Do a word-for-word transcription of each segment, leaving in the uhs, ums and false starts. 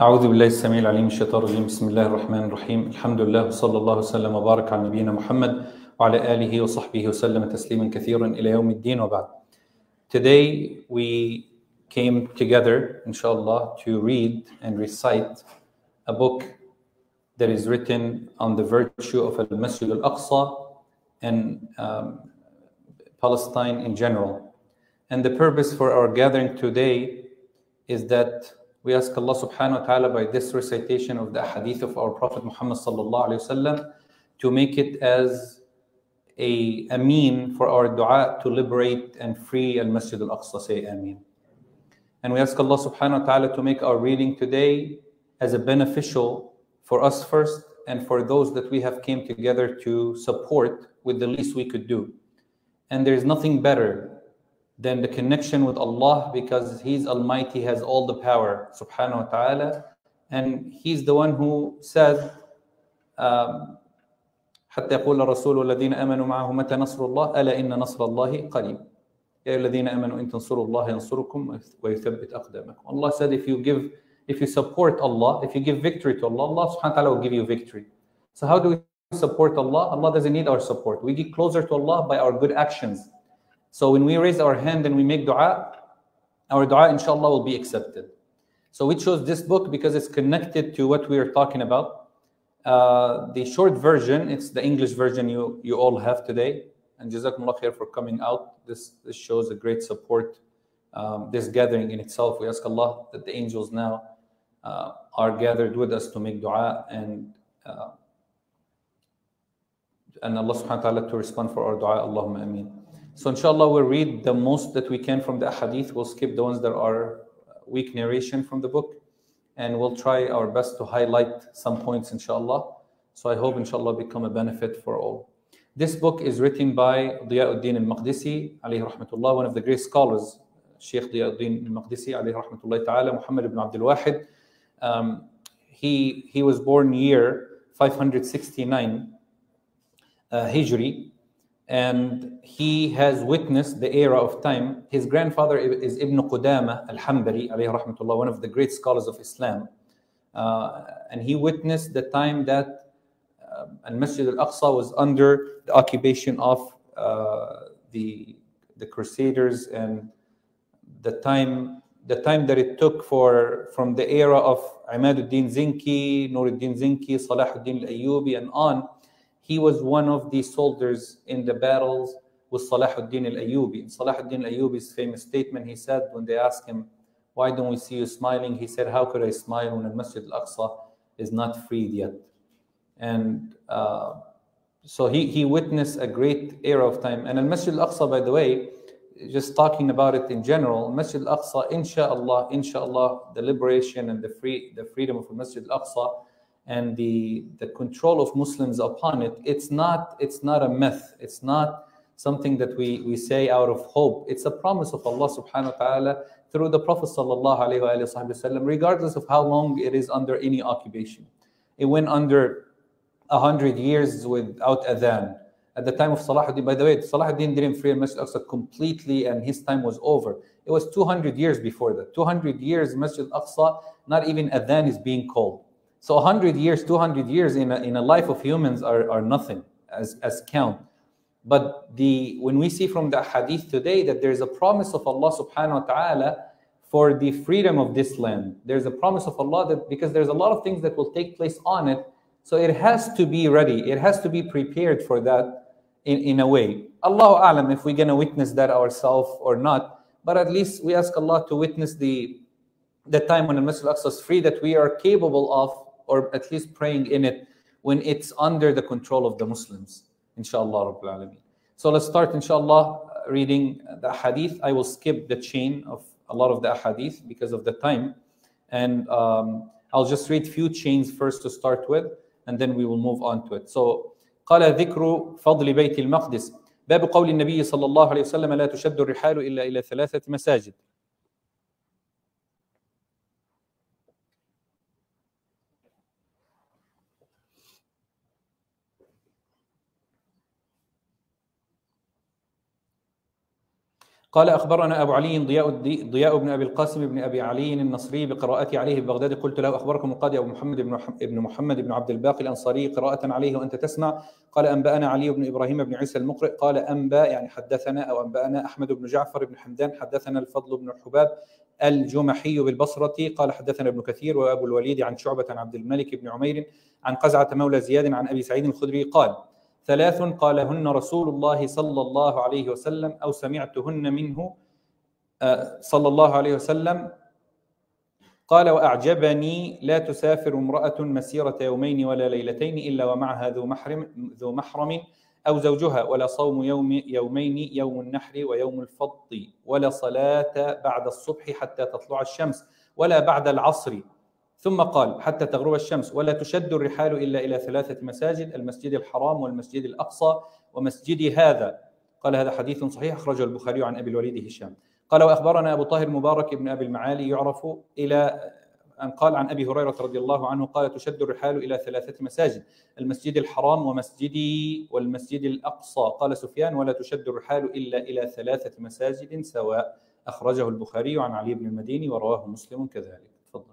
أعوذ بالله السميع العليم من الشيطان الرجيم. بسم الله الرحمن الرحيم. الحمد لله وصلى الله وسلم وبارك على نبينا محمد وعلى آله وصحبه وسلم تسليما كثيرا إلى يوم الدين وبعد. Today we came together, inshallah, to read and recite a book that is written on the virtue of Al-Masjid Al-Aqsa and um, Palestine in general. And the purpose for our gathering today is that we ask Allah subhanahu wa ta'ala by this recitation of the hadith of our Prophet Muhammad sallallahu alayhi wasallam to make it as a, a mean for our dua to liberate and free Al-Masjid Al-Aqsa. Say Ameen. And we ask Allah subhanahu wa ta'ala to make our reading today as a beneficial for us first and for those that we have came together to support with the least we could do. And there is nothing better than the connection with Allah, because He's Almighty, has all the power, subhanahu wa ta'ala, and He's the one who said, um, حتى يقول الرسول الذين آمنوا معه متى نصر الله ألا إن نصر الله قريب يا الذين آمنوا إن تنصروا الله ينصركم ويثبت أقدامكم. Allah said, if you give, if you support Allah, if you give victory to Allah, Allah subhanahu wa ta'ala will give you victory. So how do we support Allah? Allah doesn't need our support. We get closer to Allah by our good actions. So when we raise our hand and we make dua, our dua inshallah will be accepted. So we chose this book because it's connected to what we are talking about. Uh, the short version, it's the English version you, you all have today. And Jazakumullah khair for coming out. This, this shows a great support. Um, this gathering in itself, we ask Allah that the angels now uh, are gathered with us to make dua and uh, and Allah subhanahu wa ta'ala to respond for our dua. Allahumma ameen. So inshallah we'll read the most that we can from the hadith. We'll skip the ones that are weak narration from the book, and we'll try our best to highlight some points inshallah. So I hope inshallah become a benefit for all. This book is written by Diyauddin al-Maqdisi alayhi rahmatullah, one of the great scholars, Sheikh Diyauddin al-Maqdisi alayhi rahmatullah ta'ala, Muhammad ibn Abdul Wahid. Um, he, he was born year five hundred sixty-nine uh, Hijri, and he has witnessed the era of time. His grandfather is Ibn Qudama al-Hanbali alayhi rahmatullah, one of the great scholars of Islam. Uh, and he witnessed the time that uh, Al-Masjid Al-Aqsa was under the occupation of uh, the, the Crusaders, and the time, the time that it took for from the era of Imaduddin Zinki, Nuruddin Zinki, Salahuddin al-Ayyubi, and on. He was one of the soldiers in the battles with Salahuddin al-Ayyubi. In Salahuddin al-Ayyubi's famous statement, he said, when they asked him, why don't we see you smiling? He said, how could I smile when Al-Masjid Al-Aqsa is not freed yet? And uh, so he, he witnessed a great era of time. And Al-Masjid Al-Aqsa, by the way, just talking about it in general, Masjid Al-Aqsa, inshallah, inshallah, the liberation and the free, the freedom of Masjid Al-Aqsa and the, the control of Muslims upon it, it's not, it's not a myth. It's not something that we, we say out of hope. It's a promise of Allah subhanahu wa ta'ala through the Prophet sallallahu alayhi wa sallam, regardless of how long it is under any occupation. It went under a hundred years without adhan. At the time of Salahuddin, by the way, Salahuddin didn't free Masjid Al-Aqsa completely and his time was over. It was two hundred years before that. two hundred years Masjid Al-Aqsa, not even adhan is being called. So one hundred years, two hundred years in a, in a life of humans are, are nothing as, as count. But the when we see from the hadith today that there's a promise of Allah subhanahu wa ta'ala for the freedom of this land. There's a promise of Allah that because there's a lot of things that will take place on it, so it has to be ready. It has to be prepared for that in, in a way. Allahu a'lam if we're going to witness that ourselves or not. But at least we ask Allah to witness the, the time when the Masjid Al-Aqsa is free, that we are capable of, or at least praying in it when it's under the control of the Muslims, inshallah Rabbil Alameen. So let's start, inshallah, reading the hadith. I will skip the chain of a lot of the hadith because of the time, and um, I'll just read few chains first to start with, and then we will move on to it. So قال ذكر فضل بيت المقدس باب قول النبي صلى الله عليه وسلم لا تشد الرحال إلا إلى ثلاثة مساجد. قال أخبرنا أبو علي ضياء ضياء بن أبي القاسم بن أبي علي النصري بقراءتي عليه ببغداد. قلت له أخبركم القاضي أبو محمد بن محمد بن عبد الباقي الأنصاري قراءة عليه وأنت تسمع؟ قال أنبأنا علي بن إبراهيم بن عيسى المقرئ. قال أنبأ يعني حدثنا أو أنبأنا أحمد بن جعفر بن حمدان حدثنا الفضل بن حباب الجمحي بالبصرة قال حدثنا ابن كثير وأبو الوليد عن شعبة عن عبد الملك بن عمير عن قزعة مولى زياد عن أبي سعيد الخدري قال ثلاث قالهن رسول الله صلى الله عليه وسلم أو سمعتهن منه صلى الله عليه وسلم. قال وأعجبني لا تسافر امرأة مسيرة يومين ولا ليلتين إلا ومعها ذو محرم ذو محرم أو زوجها ولا صوم يوم يومين يوم النحر ويوم الفض ولا صلاة بعد الصبح حتى تطلع الشمس ولا بعد العصر. ثم قال حتى تغرب الشمس ولا تشد الرحال إلا إلى ثلاثة مساجد المسجد الحرام والمسجد الأقصى ومسجدي هذا. قال هذا حديث صحيح أخرجه البخاري عن أبي الوليد هشام. قال وأخبرنا أبو طاهر مبارك بن أبي المعالي يعرف إلى أن قال عن أبي هريرة رضي الله عنه قال تشد الرحال إلى ثلاثة مساجد المسجد الحرام ومسجدي والمسجد الأقصى. قال سفيان ولا تشد الرحال إلا إلى ثلاثة مساجد سواء. أخرجه البخاري عن علي بن المديني ورواه مسلم كذلك. تفضل.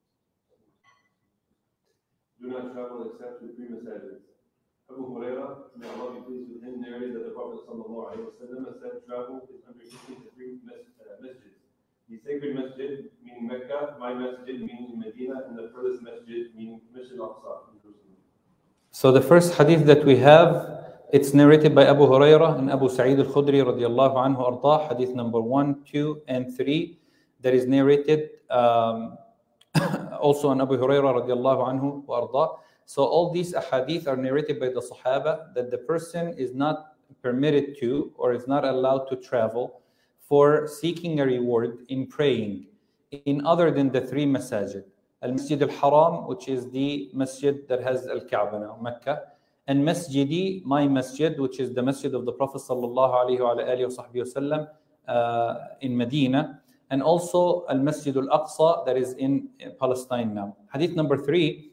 Do not travel except to three masajid. Abu Hurairah, may Allah be pleased with him, narrated that the Prophet sallallahu alaihi wasallam said travel is undertaken to three masjids. The sacred masjid meaning Mecca, my masjid meaning Medina, and the furthest masjid meaning Masjid al-Aqsa in Jerusalem. So the first hadith that we have, it's narrated by Abu Hurairah and Abu Sa'id al-Khudri radiyallahu anhu ardah, hadith number one, two, and three, that is narrated um, also on Abu Hurairah radiyallahu anhu ardah. So all these ahadith are narrated by the Sahaba that the person is not permitted to or is not allowed to travel for seeking a reward in praying in other than the three masajid. Al-Masjid al-Haram, which is the masjid that has Al-Kaaba now, Mecca, and Masjidi, my masjid, which is the masjid of the Prophet sallallahu alayhi wa alihi wa sahbihi wasallam uh, in Medina, and also Al-Masjid al-Aqsa that is in Palestine now. Hadith number three,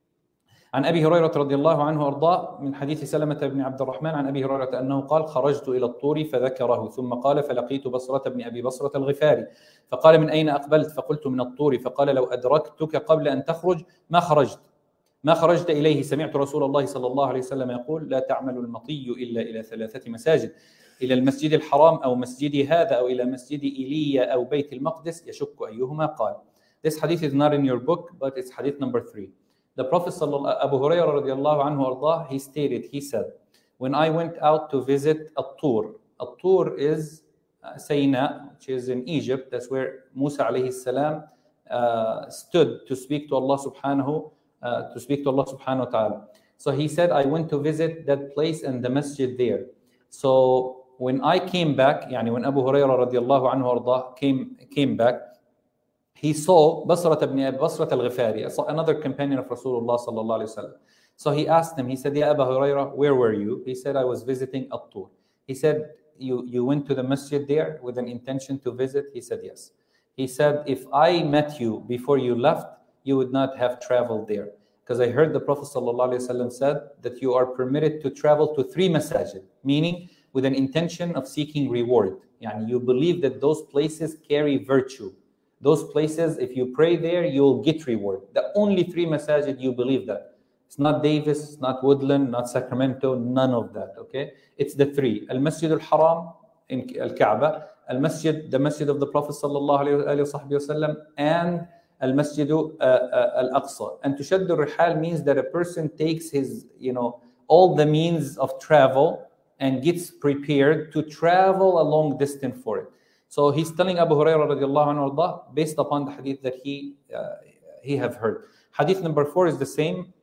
عن أبي هريرة رضي الله عنه أرضاه من حديث سلمة بن عبد الرحمن عن أبي هريرة أنه قال خرجت إلى الطور فذكره ثم قال فلقيت بصرة بن أبي بصرة الغفاري فقال من أين أقبلت فقلت من الطور فقال لو أدركتك قبل أن تخرج ما خرجت ما خرجت إليه سمعت رسول الله صلى الله عليه وسلم يقول لا تعمل المطي إلا إلى ثلاثة مساجد إلى المسجد الحرام أو مسجدي هذا أو إلى مسجد إيليا أو بيت المقدس يشك أيهما قال. This hadith is not in your book but it's hadith number three. The Prophet Abu Hurairah radiallahu anhu ardah, he stated, he said, when I went out to visit At-Tur, At-Tur is uh, Sayna, which is in Egypt. That's where Musa alayhi salam uh, stood to speak to Allah subhanahu uh, to speak to Allah subhanahu wa ta'ala. So he said, I went to visit that place and the masjid there. So when I came back, yani when Abu Hurairah radiallahu anhu ardah came came back, he saw Basrat ibn Basrat al-Ghifari, another companion of Rasulullah sallallahu alaihi wasallam. So he asked him, he said, Ya Abu Hurairah, where were you? He said, I was visiting At-Tur. He said, you, you went to the masjid there with an intention to visit? He said, yes. He said, if I met you before you left, you would not have traveled there. Because I heard the Prophet sallallahu alaihi wasallam said that you are permitted to travel to three masajid, meaning with an intention of seeking reward. Yani you believe that those places carry virtue. Those places, if you pray there, you'll get reward. The only three masajid you believe that. It's not Davis, it's not Woodland, not Sacramento, none of that, okay? It's the three. Al-Masjid al-Haram in Al-Kaaba, Al-Masjid, the Masjid of the Prophet sallallahu alayhi wa sallam, and Al-Masjid uh, uh, Al-Aqsa. And Tushaddu al-Rihal means that a person takes his, you know, all the means of travel and gets prepared to travel a long distance for it. So he's telling Abu Hurairah radiallahu anhu based upon the hadith that he uh, he have heard. Hadith number four is the same.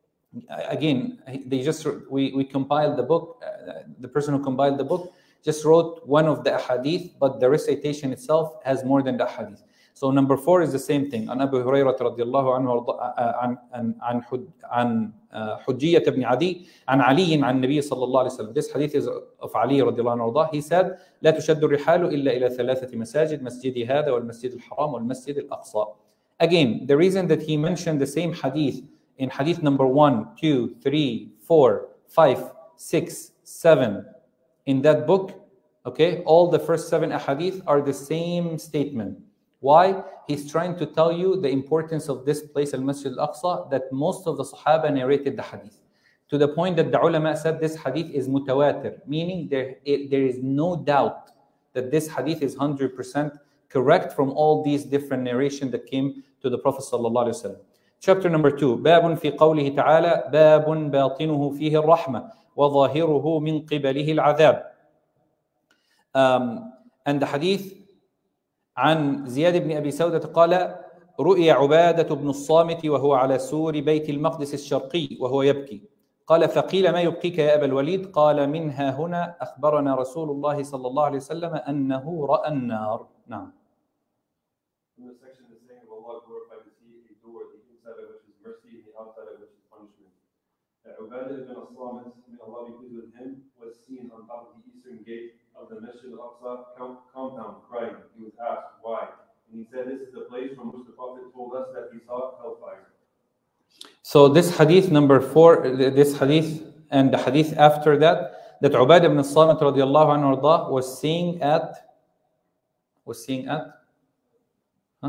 Again, they just we we compiled the book. Uh, the person who compiled the book just wrote one of the hadith, but the recitation itself has more than the hadith. So number four is the same thing. An Abu Hurairah radiallahu anhu an an an an Hujjiyat ibn Adi an Ali an Nabi sallallahu alayhi wa sallam. This hadith is of Ali radiallahu anhu. He said, لا تشد الرحال إلا إلى ثلاثة مساجد مسجدي هذا والمسجد الحرام والمسجد الأقصى. Again, the reason that he mentioned the same hadith in hadith number one, two, three, four, five, six, seven in that book Okay, all the first seven ahadith are the same statement. Why? He's trying to tell you the importance of this place, Al-Masjid Al-Aqsa, that most of the Sahaba narrated the hadith. To the point that the ulama said this hadith is mutawatir, meaning there, it, there is no doubt that this hadith is one hundred percent correct from all these different narrations that came to the Prophet sallallahu alaihi wasallam. Chapter number two, باب في قوله تعالى باب باطنه فيه الرحمة وظاهره من قبله العذاب. Um, and the hadith عن زياد بن أبي سودة قال رؤي عبادة بن الصامت وهو على سور بيت المقدس الشرقي وهو يبكي قال فقيل ما يبكيك يا أبا الوليد قال منها هنا أخبرنا رسول الله صلى الله عليه وسلم أنه رأى النار. نعم. In the section is saying of Allah glorified to see a door, the inside of which is mercy and the outside of which is punishment. That Ubadah ibn as-Samit, may Allah be pleased with him, was seen on top of the eastern gate of the Masjid al-Aqsa compound crying. He was asked why. And he said this is the place from which the Prophet told us that he saw hellfire. So this hadith number four, this hadith and the hadith after that, that Ubadah ibn as-Samit radiallahu anhu was seeing at, was seeing at, huh?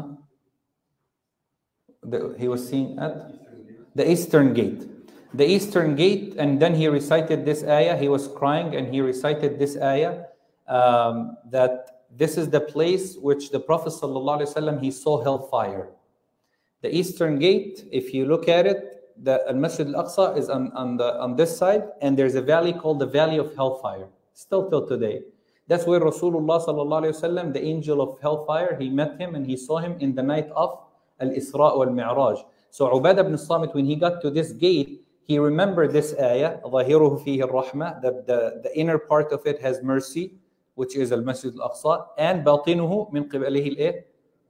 The, he was seeing at the eastern gate. The eastern gate, and then he recited this ayah. He was crying and he recited this ayah um, that this is the place which the Prophet sallallahu alaihi wasallam he saw hellfire. The eastern gate, if you look at it, the Al-Masjid Al-Aqsa is on, on, the, on this side, and there's a valley called the Valley of Hellfire, still till today. That's where Rasulullah sallallahu alaihi wasallam, the angel of hellfire, he met him and he saw him in the night of Al-Isra wal-Mi'raj. So Ubadah ibn as-Samit, when he got to this gate, he remembered this ayah, ظاهره فيه الرحمة, that the, the inner part of it has mercy, which is Al-Masjid Al-Aqsa, and باطنه من قبله الإيه؟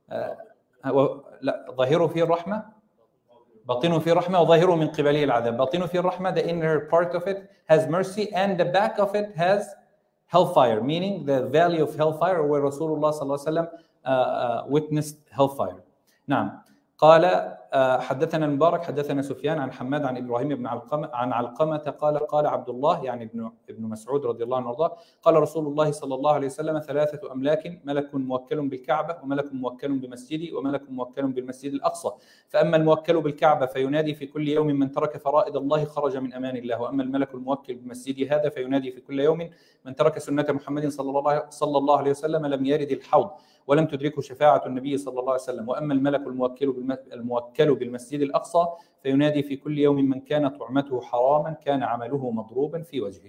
لا ظاهره فيه الرحمة باطنه فيه الرحمة وظاهره من قبله العذاب. باطنه فيه الرحمة, the inner part of it has mercy, and the back of it has hellfire, meaning the valley of hellfire where Rasulullah sallallahu alaihi wasallam uh, uh, witnessed hellfire. نعم. قال حدثنا المبارك حدثنا سفيان عن حماد عن ابراهيم بن علقمه عن علقمه قال قال عبد الله يعني ابن ابن مسعود رضي الله عنه وارضاه قال رسول الله صلى الله عليه وسلم ثلاثه املاك ملك موكل بالكعبه وملك موكل بمسجدي وملك موكل بالمسجد الاقصى فاما الموكل بالكعبه فينادي في كل يوم من ترك فرائض الله خرج من امان الله واما الملك الموكل بمسجدي هذا فينادي في كل يوم من ترك سنه محمد صلى الله صلى الله عليه وسلم لم يرد الحوض ولم تدركه شفاعة النبي صلى الله عليه وسلم وأما الملك الموكل الموكل بالمسجد الأقصى فينادي في كل يوم من كان طعمته حراما كان عمله مضروبا في وجهه.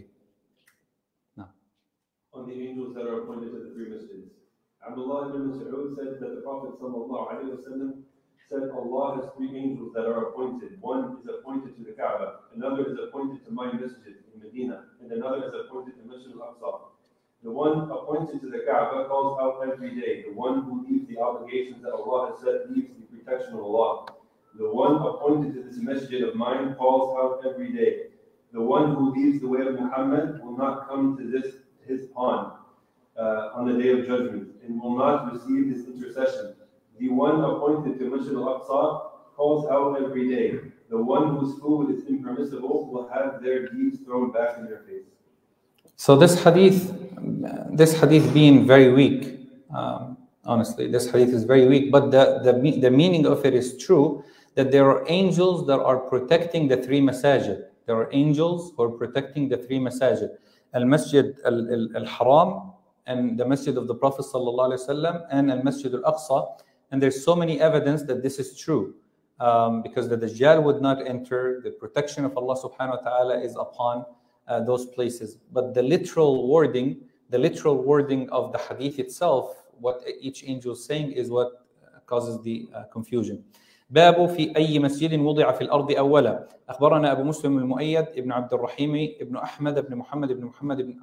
نعم. On the angels that are appointed to the three masjids. Abdullah ibn Mas'ud said that the Prophet sallallahu alaihi wasallam said Allah has three angels that are appointed. One is appointed to the Kaaba, another is appointed to my masjid in Medina, and another is appointed to Masjid al-Aqsa. The one appointed to the Kaaba calls out every day. The one who leaves the obligations that Allah has set leaves the protection of Allah. The one appointed to this masjid of mine calls out every day. The one who leaves the way of Muhammad will not come to this his pond uh, on the day of judgment and will not receive his intercession. The one appointed to Masjid al-Aqsa calls out every day. The one whose food is impermissible will have their deeds thrown back in their face. So this hadith, this hadith being very weak, um, honestly, this hadith is very weak, but the, the, the meaning of it is true, that there are angels that are protecting the three masajid. There are angels who are protecting the three masajid. Al-Masjid al-Haram and the Masjid of the Prophet sallallahu alaihi wasallam and Al-Masjid al-Aqsa. And there's so many evidence that this is true. Um, because the Dajjal would not enter, the protection of Allah subhanahu wa ta'ala is upon Uh, those places. But the literal wording, the literal wording of the hadith itself, what each angel is saying is what causes the uh, confusion. باب في أي مسجد وضع في الأرض أولا أخبرنا أبو مسلم المؤيد ابن عبد الرحيم ابن أحمد ابن محمد ابن محمد ابن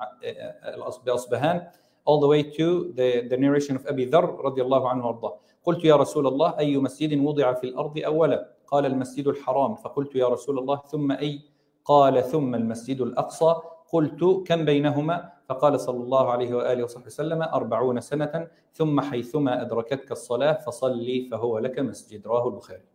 الأصبهان all the way to the, the narration of أبي ذر رضي الله عنه وارضاه قلت يا رسول الله أي مسجد وضع في الأرض أولا قال المسجد الحرام فقلت يا رسول الله ثم أي قال ثم المسجد الأقصى قلت كم بينهما فقال صلى الله عليه وآله وصحبه وسلم أربعون سنة ثم حيثما أدركتك الصلاة فصلي فهو لك مسجد رواه البخاري.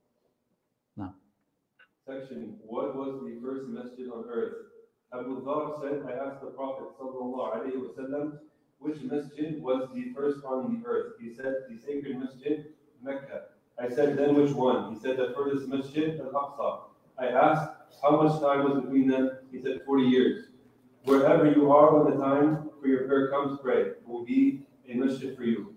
نعم. Section, what was the first masjid on earth? Abu Dhar said, I asked the Prophet sallallahu alayhi wa sallam, which masjid was the first on the earth? He said, the sacred masjid, Mecca. I said, then which one? He said, the furthest masjid, Al-Aqsa. I asked, how much time was between them? He said, forty years. Wherever you are when the time for your prayer comes, pray. It will be a masjid for you.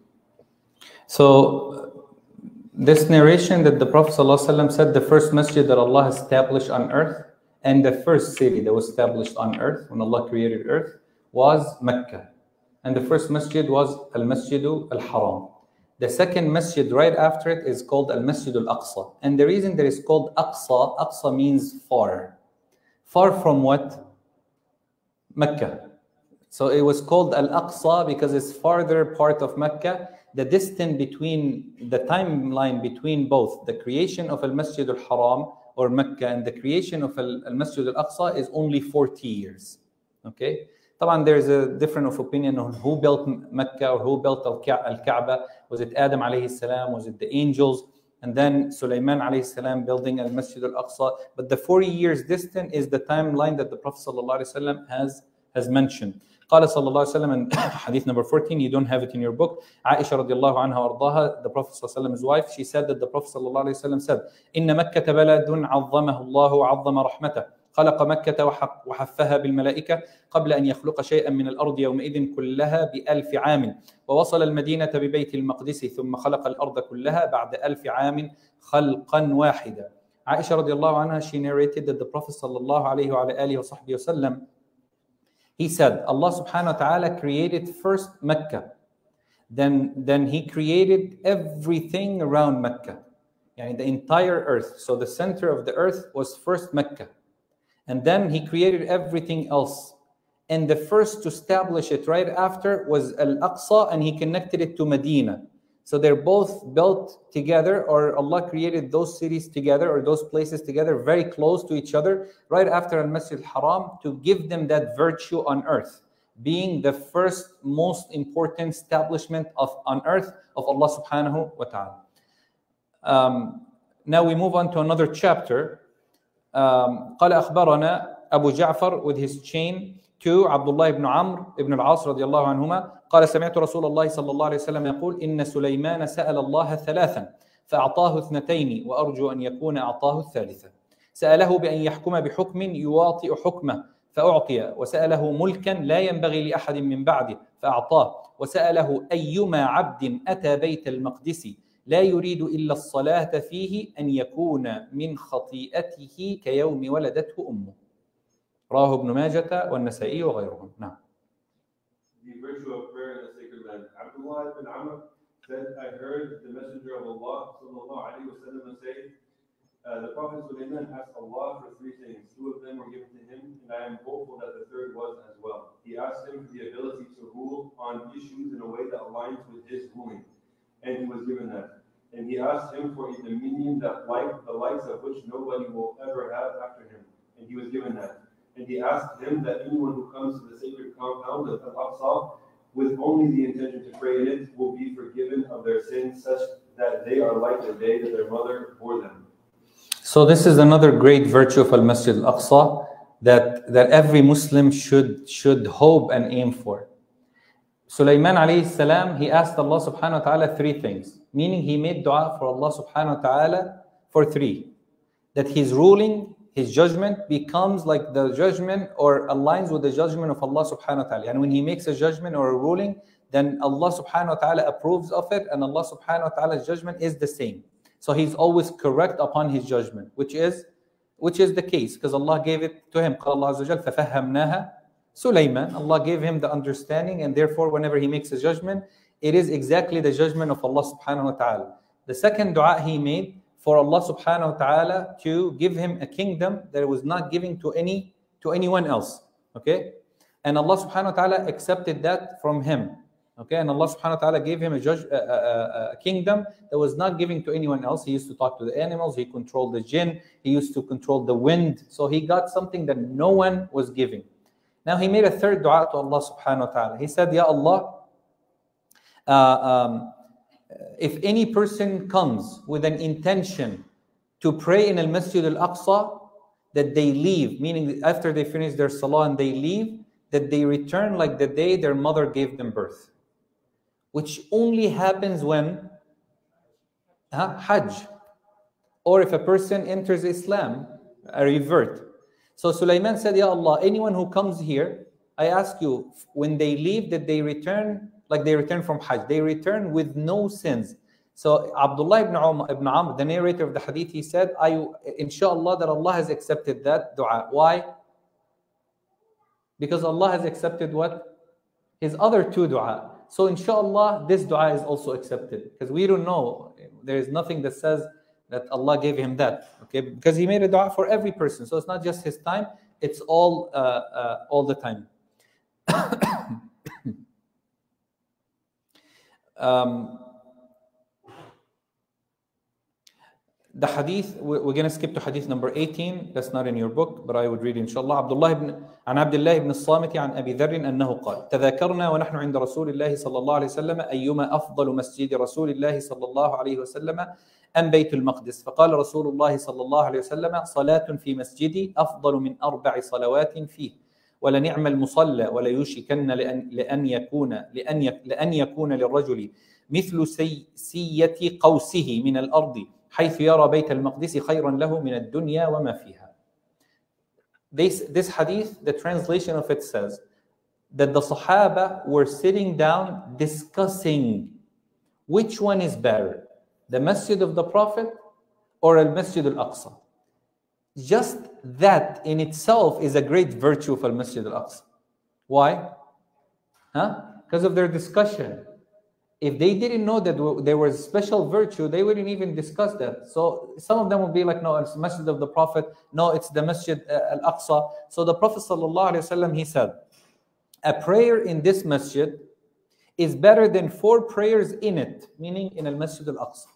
So, this narration that the Prophet ﷺ said the first masjid that Allah established on earth and the first city that was established on earth when Allah created earth was Mecca. And the first masjid was Al-Masjidu Al-Haram. The second masjid right after it is called Al-Masjid Al-Aqsa. And the reason that it's called Aqsa, Aqsa means far. Far from what? Mecca. So it was called Al-Aqsa because it's farther part of Mecca. The distance between, the timeline between both the creation of Al-Masjid Al-Haram or Mecca and the creation of Al-Masjid Al-Aqsa is only forty years. Okay? طبعا there's a difference of opinion on who built Mecca or who built Al-Kaaba. Was it Adam alayhi salam? Was it the angels? And then Sulaiman alayhi salam building Al-Masjid Al-Aqsa. But the forty years distance is the timeline that the Prophet sallallahu alaihi wasallam has, has mentioned. قال صلى الله عليه وسلم in hadith number fourteen, you don't have it in your book. Aisha radiallahu anha وارضاها, the Prophet صلى الله عليه وسلم, his wife, she said that the Prophet صلى الله عليه وسلم said, إن مكة بلد عظمه الله وعظم رحمته. خلق مكة وحفها بالملائكة قبل أن يخلق شيئا من الأرض يومئذ كلها بألف عام ووصل المدينة ببيت المقدس ثم خلق الأرض كلها بعد ألف عام خلقا واحدا. Aisha radiallahu anha, she narrated that the Prophet sallallahu alayhi wa alihi wa sahbihi wasallam, he said, Allah subhanahu wa ta'ala created first Mecca. Then, then he created everything around Mecca. Yani the entire earth. So the center of the earth was first Mecca. And then he created everything else. And the first to establish it right after was Al-Aqsa, and he connected it to Medina. So they're both built together, or Allah created those cities together, or those places together, very close to each other, right after Al-Masjid Al-Haram, to give them that virtue on earth, being the first most important establishment of on earth of Allah subhanahu wa ta'ala. Um, now we move on to another chapter. Um, قال أخبرنا أبو جعفر with his chain to عبد الله بن عمرو بن العاص رضي الله عنهما قال سمعت رسول الله صلى الله عليه وسلم يقول إن سليمان سأل الله ثلاثا فأعطاه اثنتين وأرجو أن يكون أعطاه الثالثة. سأله بأن يحكم بحكم يواطئ حكمه فأعطي، وسأله ملكا لا ينبغي لأحد من بعده فأعطاه، وسأله أيما عبد أتى بيت المقدس لا يريد إلا الصلاة فيه أن يكون من خطيئته كيوم ولدته أمه. رواه ابن ماجة والنسائي وغيرهم. نعم. The virtue of prayer in the sacred land. Abdullah ibn Amr said, I heard the Messenger of Allah sallallahu alaihi wasallam say, uh, the Prophet Sulaiman asked Allah for three things. Two of them were given to him, and I am hopeful that the third was as well. He asked him for the ability to rule on issues in a way that aligns with his ruling, and he was given that. And he asked him for a dominion that like the likes of which nobody will ever have after him, and he was given that. And he asked him that anyone who comes to the sacred compound of Al-Aqsa with only the intention to pray in it will be forgiven of their sins such that they are like the day that their mother bore them. So this is another great virtue of Al-Masjid Al-Aqsa that, that every Muslim should, should hope and aim for. Sulaiman alayhi salam, he asked Allah subhanahu wa ta'ala three things. Meaning he made dua for Allah subhanahu wa ta'ala for three. That his ruling, his judgment becomes like the judgment or aligns with the judgment of Allah subhanahu wa ta'ala. And when he makes a judgment or a ruling, then Allah subhanahu wa ta'ala approves of it, and Allah subhanahu wa ta'ala's judgment is the same. So he's always correct upon his judgment, which is which is the case, because Allah gave it to him. قال الله عز وجل ففهمناها Sulaiman. Allah gave him the understanding, and therefore whenever he makes a judgment, it is exactly the judgment of Allah subhanahu wa ta'ala. The second dua he made for Allah subhanahu wa ta'ala to give him a kingdom that it was not giving to any to anyone else. Okay? And Allah subhanahu wa ta'ala accepted that from him. Okay? And Allah subhanahu wa ta'ala gave him a, judge, a, a, a kingdom that was not giving to anyone else. He used to talk to the animals, he controlled the jinn, he used to control the wind. So he got something that no one was giving. Now he made a third dua to Allah subhanahu wa ta'ala. He said, Ya Allah, uh, um, if any person comes with an intention to pray in Al-Masjid Al-Aqsa, that they leave, meaning after they finish their salah and they leave, that they return like the day their mother gave them birth, which only happens when huh, Hajj, or if a person enters Islam, a revert. So Sulaiman said, Ya Allah, anyone who comes here, I ask you, when they leave, that they return like they return from Hajj. They return with no sins. So Abdullah ibn Amr, ibn Amr, the narrator of the hadith, he said, I, inshallah, that Allah has accepted that dua. Why? Because Allah has accepted what? His other two dua. So inshallah, this dua is also accepted. Because we don't know. There is nothing that says that Allah gave him that. Okay, because he made a dua for every person. So it's not just his time, it's all, uh, uh, all the time. um, The hadith, we're going to skip to hadith number eighteen. That's not in your book, but I would read inshallah. Abdullah ibn, عن عبد الله بن الصامت عن أبي ذر أنه قال تذاكرنا ونحن عند رسول الله صلى الله عليه وسلم أيما أفضل مسجد رسول الله صلى الله عليه وسلم أم بيت المقدس فقال رسول الله صلى الله عليه وسلم صلاة في مسجدي أفضل من أربع صلوات فيه ولنعم المصلى ولا يوشكن لأن لأن يكون لأن لأن يكون للرجل مثل سي سية قوسه من الأرض حيث يرى بيت المقدس خيرا له من الدنيا وما فيها. This, this hadith, the translation of it says that the Sahaba were sitting down discussing which one is better, the Masjid of the Prophet or Al Masjid Al Aqsa. Just that in itself is a great virtue of Al Masjid Al Aqsa. Why? Huh? Because of their discussion. If they didn't know that there was special virtue, they wouldn't even discuss that. So some of them would be like, no, it's the Masjid of the Prophet. No, it's the Masjid uh, Al-Aqsa. So the Prophet sallallahu alaihi wasallam, he said, a prayer in this masjid is better than four prayers in it, meaning in Al-Masjid Al-Aqsa.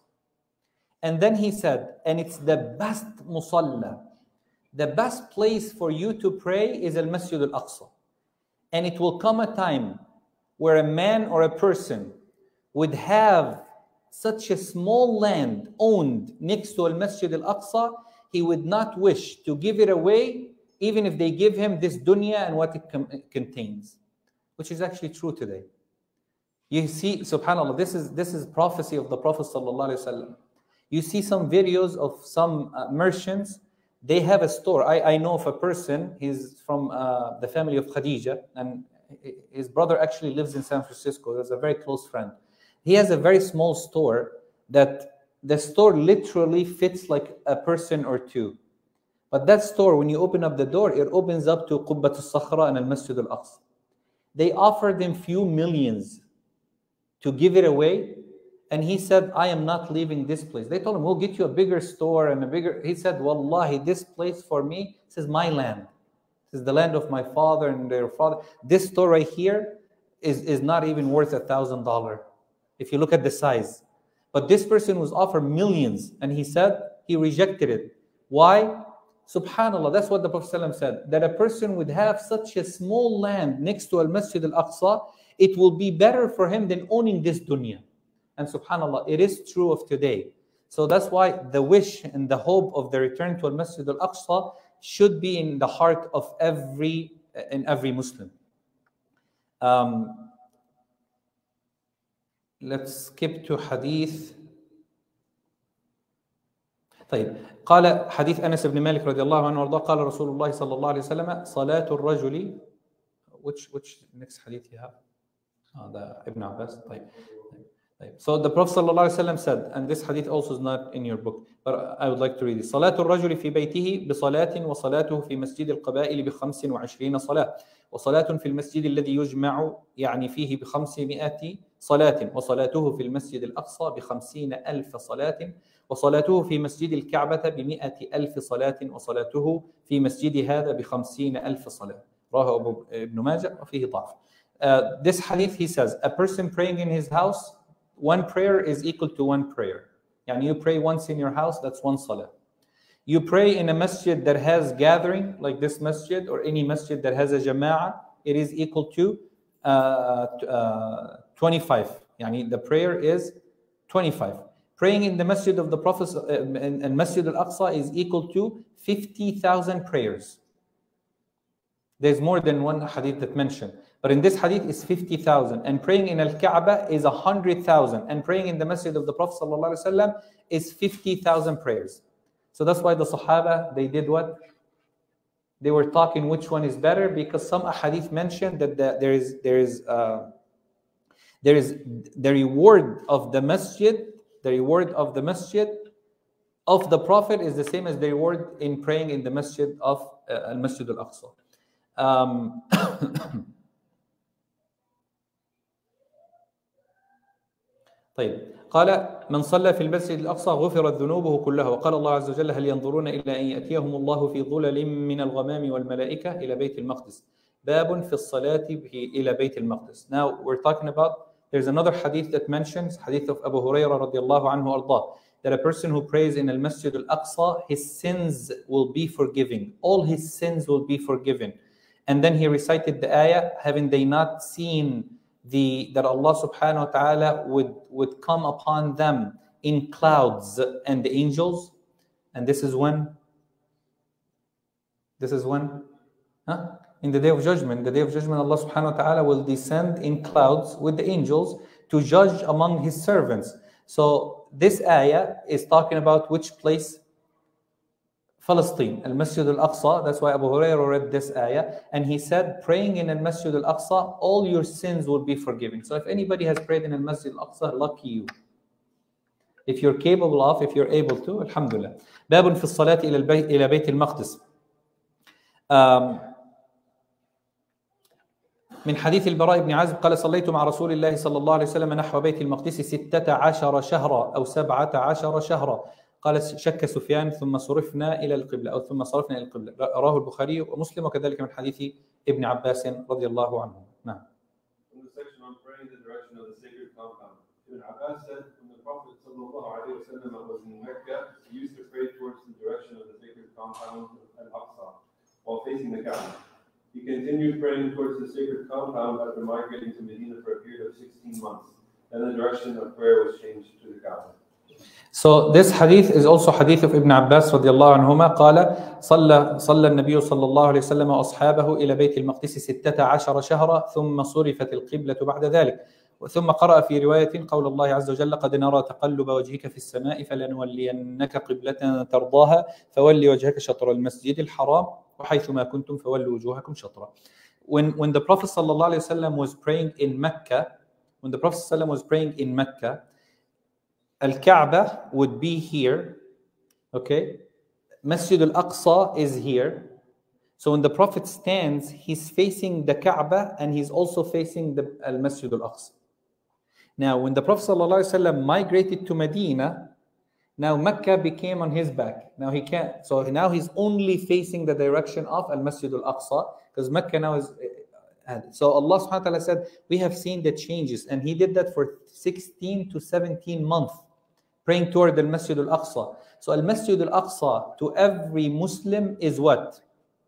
And then he said, and it's the best musalla. The best place for you to pray is Al-Masjid Al-Aqsa. And it will come a time where a man or a person would have such a small land owned next to Al-Masjid Al-Aqsa, he would not wish to give it away, even if they give him this dunya and what it com- contains, which is actually true today. You see, subhanAllah, this is, this is prophecy of the Prophet sallallahu alaihi wasallam. You see some videos of some uh, merchants, they have a store. I, I know of a person, he's from uh, the family of Khadija, and his brother actually lives in San Francisco. He's a very close friend. He has a very small store that the store literally fits like a person or two. But that store, when you open up the door, it opens up to Qubbat al-Sakhra and Al-Masjid Al-Aqsa. They offered him few millions to give it away. And he said, I am not leaving this place. They told him, we'll get you a bigger store and a bigger... He said, Wallahi, this place for me, this is my land. This is the land of my father and their father. This store right here is, is not even worth a thousand dollars. If you look at the size. But this person was offered millions, and he said he rejected it. Why? Subhanallah, that's what the Prophet ﷺ said, that a person would have such a small land next to Al-Masjid Al-Aqsa, it will be better for him than owning this dunya. And subhanallah, it is true of today. So that's why the wish and the hope of the return to Al-Masjid Al-Aqsa should be in the heart of every, in every Muslim. Um, Let's skip to hadith. طيب قال حديث أنس بن مالك رضي الله عنه وارضاه قال رسول الله صلى الله عليه وسلم صلاة الرجل which which next hadith you have? Oh, the Ibn Abbas. طيب. طيب. So the Prophet صلى الله عليه وسلم said, and this hadith also is not in your book, but I would like to read it. صلاة الرجل في بيته بصلاة وصلاته في مسجد القبائل بخمس وعشرين صلاة وصلاة في المسجد الذي يجمع يعني فيه بخمسمائة صلاة وصلاته في المسجد الأقصى بخمسين ألف صلاة وصلاته في مسجد الكعبة بمئة ألف صلاة وصلاته في مسجد هذا بخمسين ألف صلاة. رواه ابن ماجه وفيه ضعف. Uh, this hadith, he says, a person praying in his house, one prayer is equal to one prayer. Yani you pray once in your house, that's one salah. You pray in a masjid that has gathering, like this masjid, or any masjid that has a jama'ah, it is equal to uh, uh, twenty-five. Yani the prayer is twenty-five. Praying in the masjid of the Prophet uh, and Masjid Al-Aqsa is equal to fifty thousand prayers. There's more than one hadith that mentioned. But in this hadith is fifty thousand. And praying in Al-Kaaba is one hundred thousand. And praying in the masjid of the Prophet ﷺ is fifty thousand prayers. So that's why the Sahaba, they did what? They were talking which one is better, because some hadith mentioned that the, there is there is uh, there is the reward of the masjid, the reward of the masjid of the Prophet is the same as the reward in praying in the masjid of uh, Al-Masjid Al-Aqsa. Um, طيب قال من صلى في المسجد الأقصى غفرت ذنوبه كلها. وقال الله عز وجل هل ينظرون إلا أن يأتيهم الله في ظلل من الغمام والملائكة إلى بيت المقدس. باب في الصلاة إلى بيت المقدس. Now we're talking about, there's another hadith that mentions, hadith of Abu Hurairah radiallahu anhu ardah, that a person who prays in al-Masjid al-Aqsa, his sins will be forgiven. All his sins will be forgiven. And then he recited the ayah, having they not seen the that Allah subhanahu wa ta'ala would, would come upon them in clouds and the angels. And this is when? This is when? Huh? In the day of judgment. The day of judgment, Allah subhanahu wa ta'ala will descend in clouds with the angels to judge among his servants. So this ayah is talking about which place? Palestine, Al-Masjid Al-Aqsa. That's why Abu Hurairah read this ayah. And he said, praying in Al-Masjid Al-Aqsa, all your sins will be forgiven. So if anybody has prayed in Al-Masjid Al-Aqsa, lucky you. If you're capable of, if you're able to, alhamdulillah. باب في الصلاة إلى البيت إلى بيت المقدس. Um, من حديث البراء بن عازب قال صليت مع رسول الله صلى الله عليه وسلم نحو بيت المقدس ستة عشر شهرا أو سبعة عشر شهرا. قال شك سفيان ثم صرفنا إلى القبلة أو ثم صرفنا إلى القبلة. رواه البخاري ومسلم وكذلك من حديث ابن عباس رضي الله عنه. نعم. In the section on praying the direction of the sacred compound, Ibn Abbas said when the Prophet sallallahu alaihi wasallam was in Mecca, he used to pray towards the direction of the sacred compound of Al-Aqsa while facing the Kaaba. He continued praying towards the sacred compound after migrating to Medina for a period of sixteen months. Then the direction of prayer was changed to the Kaaba. So this hadith is also hadith of Ibn Abbas رضي الله عنهما قال صلى صلى النبي صلى الله عليه وسلم وأصحابه إلى بيت المقدس ستة عشر شهرا ثم صرفت القبلة بعد ذلك. ثم قرأ في رواية قول الله عز وجل قد نرى تقلب وجهك في السماء فلنولينك قبلة ترضاها فولي وجهك شطر المسجد الحرام وحيث ما كنتم فولوا وجوهكم شطرا. When when the Prophet صلى الله عليه وسلم was praying in Mecca, when the Prophet صلى الله عليه وسلم was praying in Mecca, Al-Kaaba would be here, okay? Masjid Al-Aqsa is here. So when the Prophet stands, he's facing the Kaaba and he's also facing the Al-Masjid Al-Aqsa. Now, when the Prophet ﷺ migrated to Medina, now Mecca became on his back. Now he can't, so now he's only facing the direction of Al-Masjid Al-Aqsa because Mecca now is. So Allah subhanahu wa ta'ala said, we have seen the changes, and he did that for sixteen to seventeen months, praying toward the Masjid Al-Aqsa. So Al-Masjid Al-Aqsa to every Muslim is what?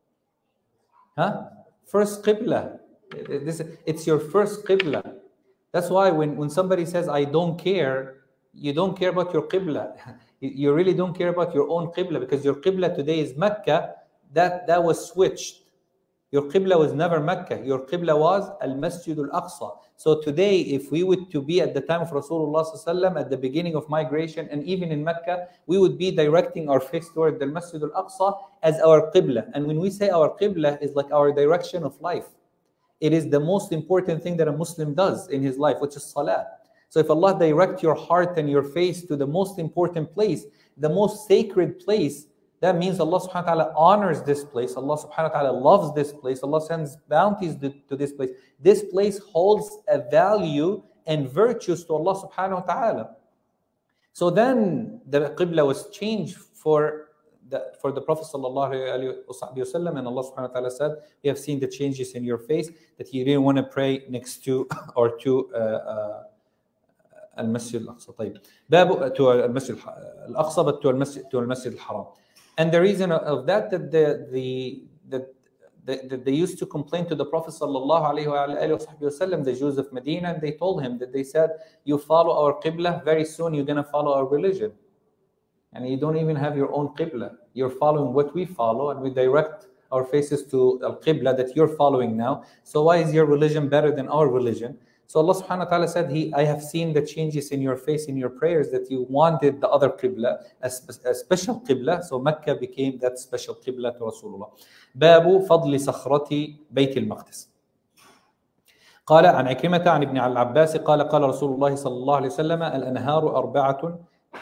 Huh? First Qibla. This, it's your first Qibla. That's why when, when somebody says, I don't care, you don't care about your Qibla. You really don't care about your own Qibla, because your Qibla today is Mecca. That, that was switched. Your Qibla was never Mecca. Your Qibla was Al-Masjid Al-Aqsa. So today, if we would to be at the time of Rasulullah sallallahu alaihi wasallam, at the beginning of migration, and even in Mecca, we would be directing our face toward the Masjid Al-Aqsa as our Qibla. And when we say our Qibla, is like our direction of life. It is the most important thing that a Muslim does in his life, which is Salah. So if Allah direct your heart and your face to the most important place, the most sacred place, that means Allah subhanahu wa ta'ala honors this place. Allah subhanahu wa ta'ala loves this place. Allah sends bounties to this place. This place holds a value and virtues to Allah subhanahu wa ta'ala. So then the Qibla was changed for the, for the Prophet sallallahu alayhi wa sallam, and Allah subhanahu wa ta'ala said, we have seen the changes in your face, that he didn't want to pray next to or to uh, uh, Al-Masjid Al-Aqsa. طيب. باب to Al-Masjid Al-Aqsa, but to Al-Masjid to Al-Masjid Al-Haram. And the reason of that, that the, the, the, the, the they used to complain to the Prophet sallallahu alayhi wa sallam, the Jews of Medina, and they told him that they said, you follow our Qibla, very soon you're going to follow our religion. And you don't even have your own Qibla. You're following what we follow, and we direct our faces to Al-Qibla that you're following now. So why is your religion better than our religion? So Allah subhanahu wa ta'ala said, He, I have seen the changes in your face, in your prayers, that you wanted the other Qibla, a, spe- a special Qibla. So Mecca became that special Qibla to Rasulullah. باب فضل صخرة بيت المقدس. قال عن عكرمة عن ابن العباس قال قال رسول الله صلى الله عليه وسلم الأنهار أربعة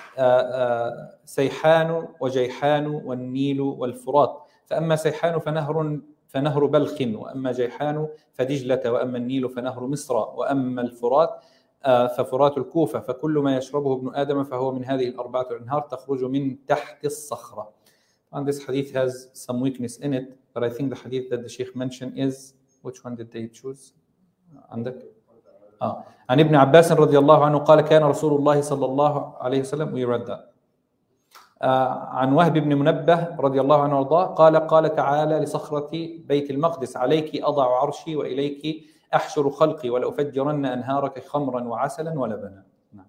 سيحان وجيحان والنيل والفرات فأما سيحان فنهر فنهر بلخ وأما جيحان فدجلة وأما النيل فنهر مصر وأما الفرات ففرات الكوفة فكل ما يشربه ابن آدم فهو من هذه الأربعة الأنهار تخرج من تحت الصخرة. And this hadith has some weakness in it, but I think the hadith that the Sheikh mentioned is, which one did they choose? عندك؟ آه. عن ابن عباس رضي الله عنه قال كان رسول الله صلى الله عليه وسلم we read that. آه. عن وهب بن منبه رضي الله عنه وارضاه قال قال تعالى لصخرة بيت المقدس عليك أضع عرشي وإليك أحشر خلقي ولأفجرن أنهارك خمرا وعسلا ولبنا. نعم.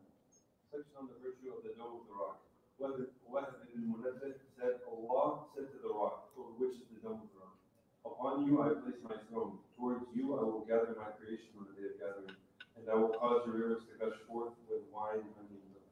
Upon you I place my throne. Towards you I will gather my creation on the day of gathering, and I will cause your rivers to gush forth with wine and milk.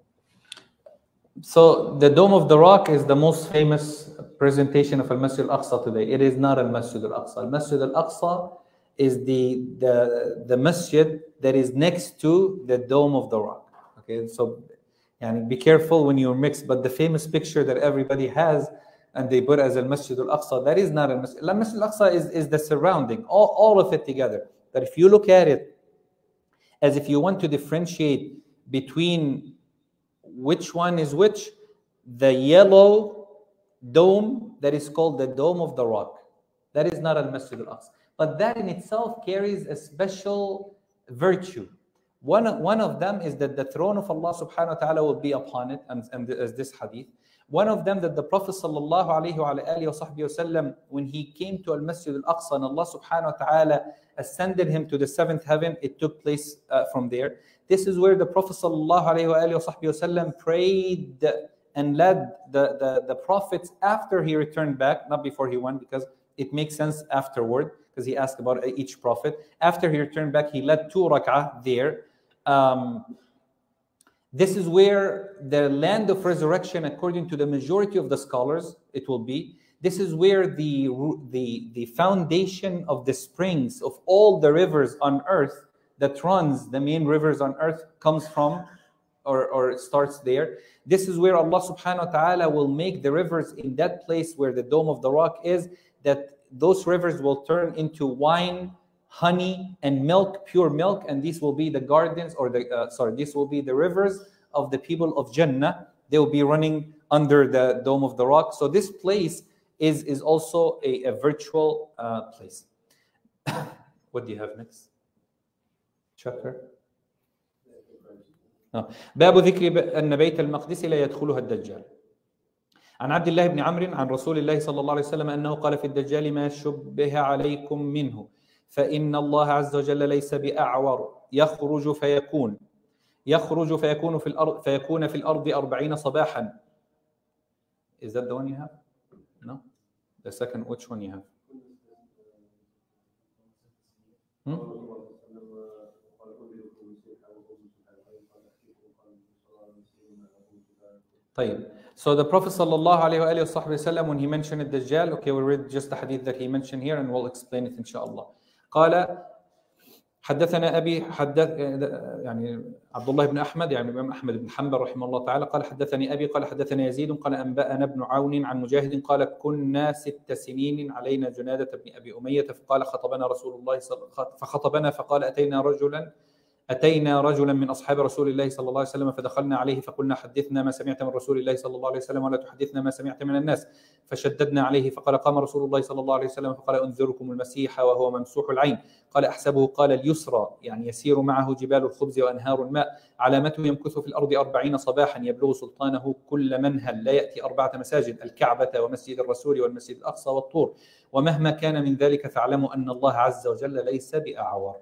So the Dome of the Rock is the most famous presentation of Al-Masjid Al-Aqsa today. It is not Al-Masjid Al-Aqsa. Al-Masjid Al-Aqsa is the, the, the masjid that is next to the Dome of the Rock. Okay, so yani, be careful when you mix, but the famous picture that everybody has and they put as Al-Masjid Al-Aqsa, that is not Al-Masjid. Al-Masjid Al-Aqsa is, is the surrounding, all, all of it together. But if you look at it as if you want to differentiate between which one is which, the yellow dome that is called the Dome of the Rock, that is not Al-Masjid Al-Aqsa. But that in itself carries a special virtue. One, one of them is that the throne of Allah subhanahu wa ta'ala will be upon it, and, and as this hadith. One of them that the Prophet sallallahu alayhi wa alayhi wa sahbihi wa sallam, when he came to Al-Masjid Al-Aqsa and Allah subhanahu wa ta'ala ascended him to the seventh heaven, it took place uh, from there. This is where the Prophet sallallahu alayhi wa alayhi wa sahbihi wa sallam prayed and led the, the, the prophets after he returned back, not before he went, because it makes sense afterward, because he asked about each prophet. After he returned back, he led two rak'ah there. Um, This is where the land of resurrection, according to the majority of the scholars, it will be. This is where the, the, the foundation of the springs of all the rivers on earth that runs, the main rivers on earth, comes from, or, or starts there. This is where Allah subhanahu wa ta'ala will make the rivers in that place where the Dome of the Rock is, that those rivers will turn into wine, honey and milk, pure milk, and these will be the gardens, or the uh, sorry, these will be the rivers of the people of Jannah. They will be running under the Dome of the Rock. So this place is is also a, a virtual uh, place. What do you have next? Chapter. باب ذكر أن بيت المقدس لا يدخلها الدجال. عن عبد الله بن عمرو عن رسول الله صلى الله عليه وسلم أنه قال في الدجال ما شبه عليكم منه فإن الله عز وجل ليس بأعور يخرج فيكون يخرج فيكون في الأرض فيكون في الأرض أربعين صباحا. Is that the one you have? No. The second, which one you have? Hmm? طيب. So the Prophet sallallahu alayhi wa alayhi wa sallam, when he mentioned الدجال, okay, we'll read just the hadith that he mentioned here and we'll explain it inshallah. قال حدثنا أبي حدث يعني عبد الله بن أحمد يعني الإمام أحمد بن حنبل رحمه الله تعالى قال حدثني أبي قال حدثنا يزيد قال أنبأنا ابن عون عن مجاهد قال كنا ست سنين علينا جنادة بن أبي أمية فقال خطبنا رسول الله فخطبنا فقال أتينا رجلا أتينا رجلا من أصحاب رسول الله صلى الله عليه وسلم فدخلنا عليه فقلنا حدثنا ما سمعت من رسول الله صلى الله عليه وسلم ولا تحدثنا ما سمعت من الناس فشددنا عليه فقال قام رسول الله صلى الله عليه وسلم فقال أنذركم المسيح وهو ممسوح العين قال أحسبه قال اليسرى يعني يسير معه جبال الخبز وأنهار الماء علامته يمكث في الأرض أربعين صباحا يبلغ سلطانه كل منهل لا يأتي أربعة مساجد الكعبة ومسجد الرسول والمسجد الأقصى والطور ومهما كان من ذلك فاعلموا أن الله عز وجل ليس بأعور.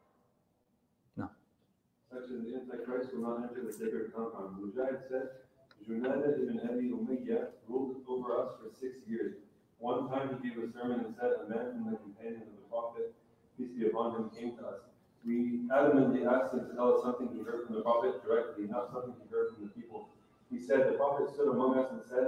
The Antichrist will not enter the sacred compound. Mujahid said, Junada ibn Abi Umayyah ruled over us for six years. One time he gave a sermon and said, a man from the companions of the Prophet, peace be upon him, came to us. We adamantly asked him to tell us something he heard from the Prophet directly, not something he heard from the people. He said, the Prophet stood among us and said,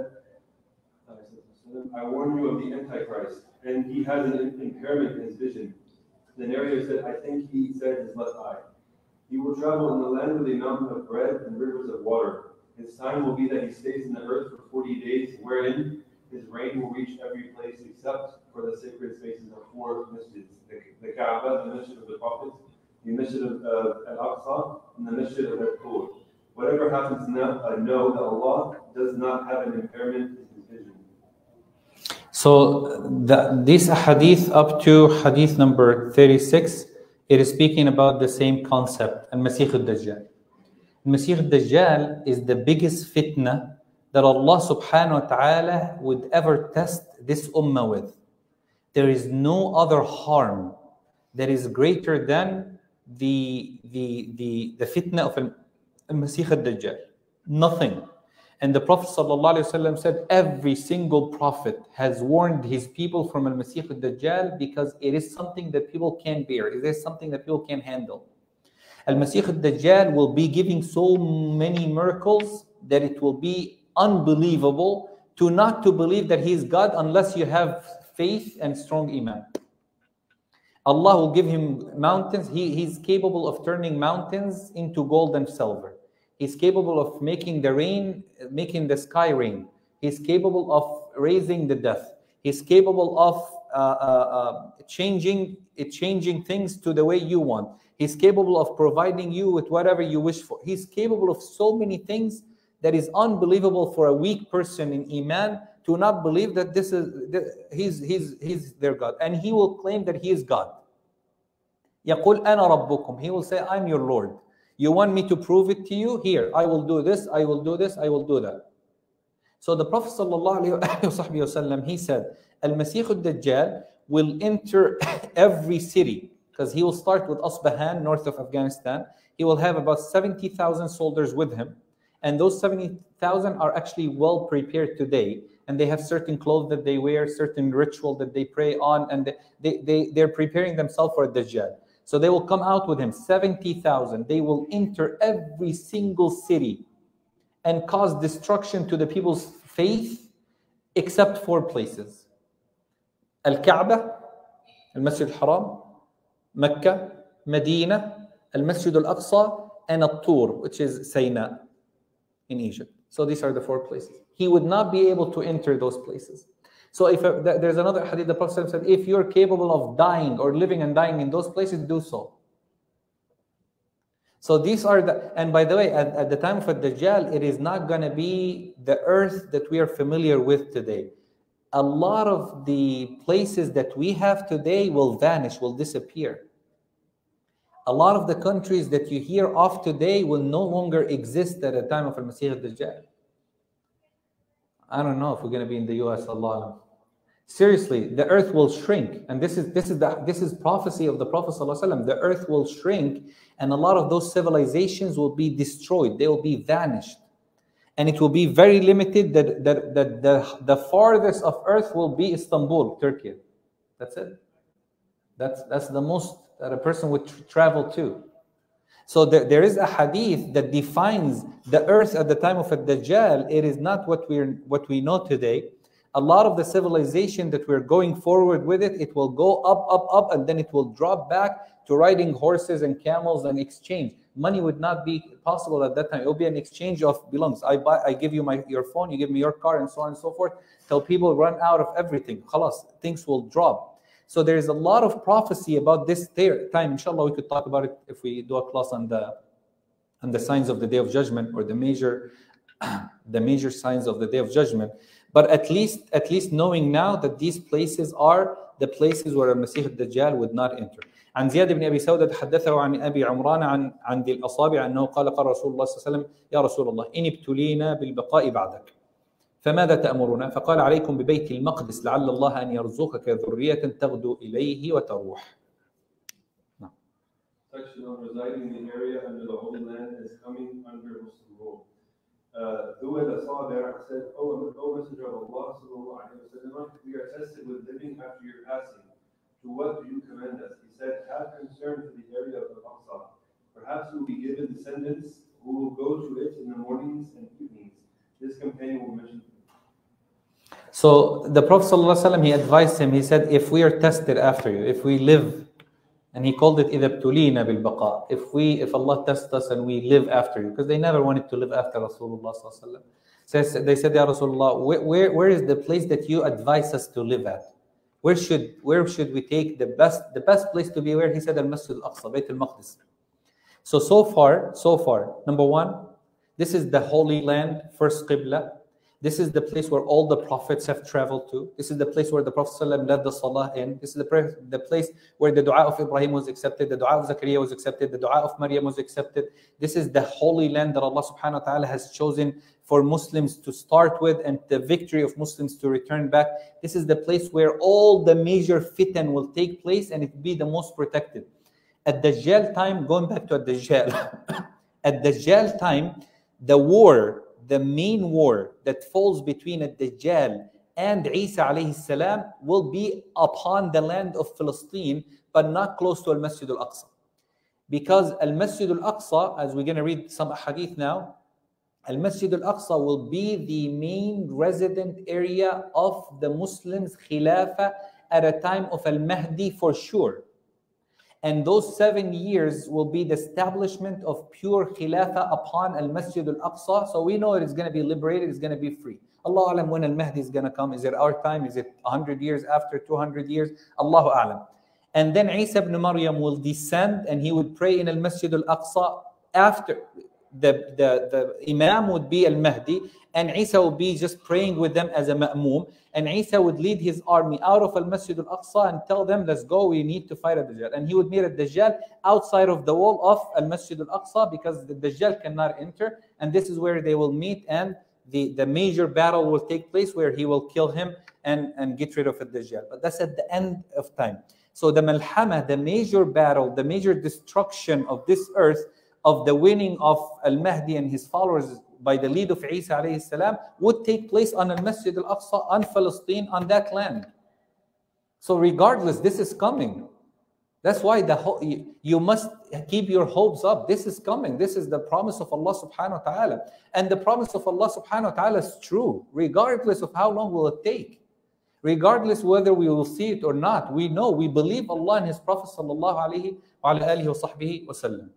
I warn you of the Antichrist, and he has an impairment in his vision. The narrator said, I think he said his left eye. He will travel in the land with a mountain of bread and rivers of water. His time will be that he stays in the earth for forty days, wherein his reign will reach every place except for the sacred spaces of four masjids. The, the Kaaba, the Masjid of the Prophet, the Masjid of uh, Al-Aqsa, and the Masjid of Al-Qur. Whatever happens now, uh, know that Allah does not have an impairment in his vision. So the, this hadith up to hadith number thirty-six, it is speaking about the same concept, Al-Masih al-Dajjal. Al-Masih al-Dajjal is the biggest fitna that Allah subhanahu wa ta'ala would ever test this ummah with. There is no other harm that is greater than the, the, the, the fitna of Al-Masih al-Dajjal. Nothing. And the Prophet ﷺ said every single prophet has warned his people from Al-Masih al-Dajjal because it is something that people can't bear. It is something that people can't handle. Al-Masih al-Dajjal will be giving so many miracles that it will be unbelievable to not to believe that he is God unless you have faith and strong iman. Allah will give him mountains. He, he's capable of turning mountains into gold and silver. He's capable of making the rain, making the sky rain. He's capable of raising the dead. He's capable of uh, uh, uh, changing, changing things to the way you want. He's capable of providing you with whatever you wish for. He's capable of so many things that is unbelievable for a weak person in Iman to not believe that this is that he's, he's, he's their God. And he will claim that he is God. يقول أنا ربكم. He will say, I'm your Lord. You want me to prove it to you? Here, I will do this, I will do this, I will do that. So the Prophet ﷺ, he said, Al-Masih al-Dajjal will enter every city, because he will start with Asbahan, north of Afghanistan. He will have about seventy thousand soldiers with him. And those seventy thousand are actually well prepared today. And they have certain clothes that they wear, certain ritual that they pray on, and they, they, they're preparing themselves for Dajjal. So they will come out with him, seventy thousand. They will enter every single city and cause destruction to the people's faith, except four places. Al-Kaaba, Al-Masjid al-Haram, Mecca, Medina, Al-Masjid al-Aqsa, and At-Tur, which is Sinai in Egypt. So these are the four places. He would not be able to enter those places. So if a, there's another hadith, the Prophet said, if you're capable of dying or living and dying in those places, do so. So these are the, and by the way, at, at the time of Ad-Dajjal, it is not going to be the earth that we are familiar with today. A lot of the places that we have today will vanish, will disappear. A lot of the countries that you hear of today will no longer exist at the time of Al-Masih Ad-Dajjal. I don't know if we're going to be in the U S, Allah. Seriously, the earth will shrink, and this is this is the this is prophecy of the Prophet ﷺ. The earth will shrink, and a lot of those civilizations will be destroyed. They will be vanished, and it will be very limited. That that that the the farthest of earth will be Istanbul, Turkey. That's it. That's that's the most that a person would tr travel to. So there, there is a hadith that defines the earth at the time of Ad-Dajjal. It is not what we're what we know today. A lot of the civilization that we're going forward with it, it will go up, up, up, and then it will drop back to riding horses and camels and exchange. Money would not be possible at that time. It will be an exchange of belongings. I buy, I give you my your phone, you give me your car, and so on and so forth. Till people run out of everything. Khalas, things will drop. So there is a lot of prophecy about this time. Inshallah, we could talk about it if we do a class on the on the signs of the Day of Judgment, or the major the major signs of the Day of Judgment. But at least at least knowing now that these places are the places where Al-Masih Ad-Dajjal would not enter. عن زياد بن أبي سودة حدثه عن أبي عمران عن عن ذي الأصابع أنه قال قال رسول الله صلى الله عليه وسلم يا رسول الله إن ابتلينا بالبقاء بعدك فماذا تأمرنا؟ فقال عليكم ببيت المقدس لعل الله أن يرزقك ذرية تغدو إليه وتروح. Section on residing in the area under the Holy Land is coming under Muslim rule. uh, ذو الأصابع said, "Oh, O Messenger of Allah, sallallahu alaihi wasallam, we are tested with living after your passing. To what do you command us?" He said, "Have concern for the area of Al-Aqsa. Perhaps you will be given descendants who will go to it in the mornings and evenings." This companion will mention. So the Prophet ﷺ, he advised him, he said, if we are tested after you, if we live, and he called it إِذَا ابْتُلِينَا بِالْبَقَاءِ, if we, if Allah tests us and we live after you, because they never wanted to live after Rasulullah ﷺ. So they said, Ya Rasulullah, where, where, where is the place that you advise us to live at? Where should, where should we take the best, the best place to be where? He said, Al-Masjid Al-Aqsa, Bayt Al-Maqdis. So, so far, so far, number one, this is the Holy Land, first Qibla. This is the place where all the prophets have traveled to. This is the place where the Prophet ﷺ led the Salah in. This is the, the place where the dua of Ibrahim was accepted, the dua of Zakaria was accepted, the dua of Maryam was accepted. This is the Holy Land that Allah subhanahu wa ta'ala has chosen for Muslims to start with and the victory of Muslims to return back. This is the place where all the major fitan will take place and it will be the most protected. At Dajjal time, going back to Dajjal, at Dajjal time, the war, the main war that falls between Ad-Dajjal and Isa alayhi salam will be upon the land of Palestine, but not close to Al-Masjid Al-Aqsa. Because Al-Masjid Al-Aqsa, as we're going to read some hadith now, Al-Masjid Al-Aqsa will be the main resident area of the Muslims' Khilafah at a time of Al-Mahdi for sure. And those seven years will be the establishment of pure Khilafah upon Al-Masjid Al-Aqsa. So we know it is going to be liberated, it's going to be free. Allahu A'lam when Al-Mahdi is going to come. Is it our time? Is it one hundred years after, two hundred years? Allahu A'lam. And then Isa ibn Maryam will descend and he would pray in Al-Masjid Al-Aqsa after. The, the, the Imam would be Al-Mahdi and Isa would be just praying with them as a ma'moom. And Isa would lead his army out of Al-Masjid Al-Aqsa and tell them, let's go, we need to fight Ad-Dajjal. And he would meet Ad-Dajjal outside of the wall of Al-Masjid Al-Aqsa because the Dajjal cannot enter. And this is where they will meet and the, the major battle will take place where he will kill him and, and get rid of Ad-Dajjal. But that's at the end of time. So the Malhama, the major battle, the major destruction of this earth, of the winning of Al-Mahdi and his followers by the lead of Isa alayhi salam would take place on Al-Masjid Al-Aqsa, on Palestine, on that land. So regardless, this is coming. That's why the ho you must keep your hopes up. This is coming. This is the promise of Allah subhanahu wa ta'ala. And the promise of Allah subhanahu wa ta'ala is true, regardless of how long will it take. Regardless whether we will see it or not. We know, we believe Allah and His Prophet sallallahu alayhi wa alihi wa sahbihi wa sallam.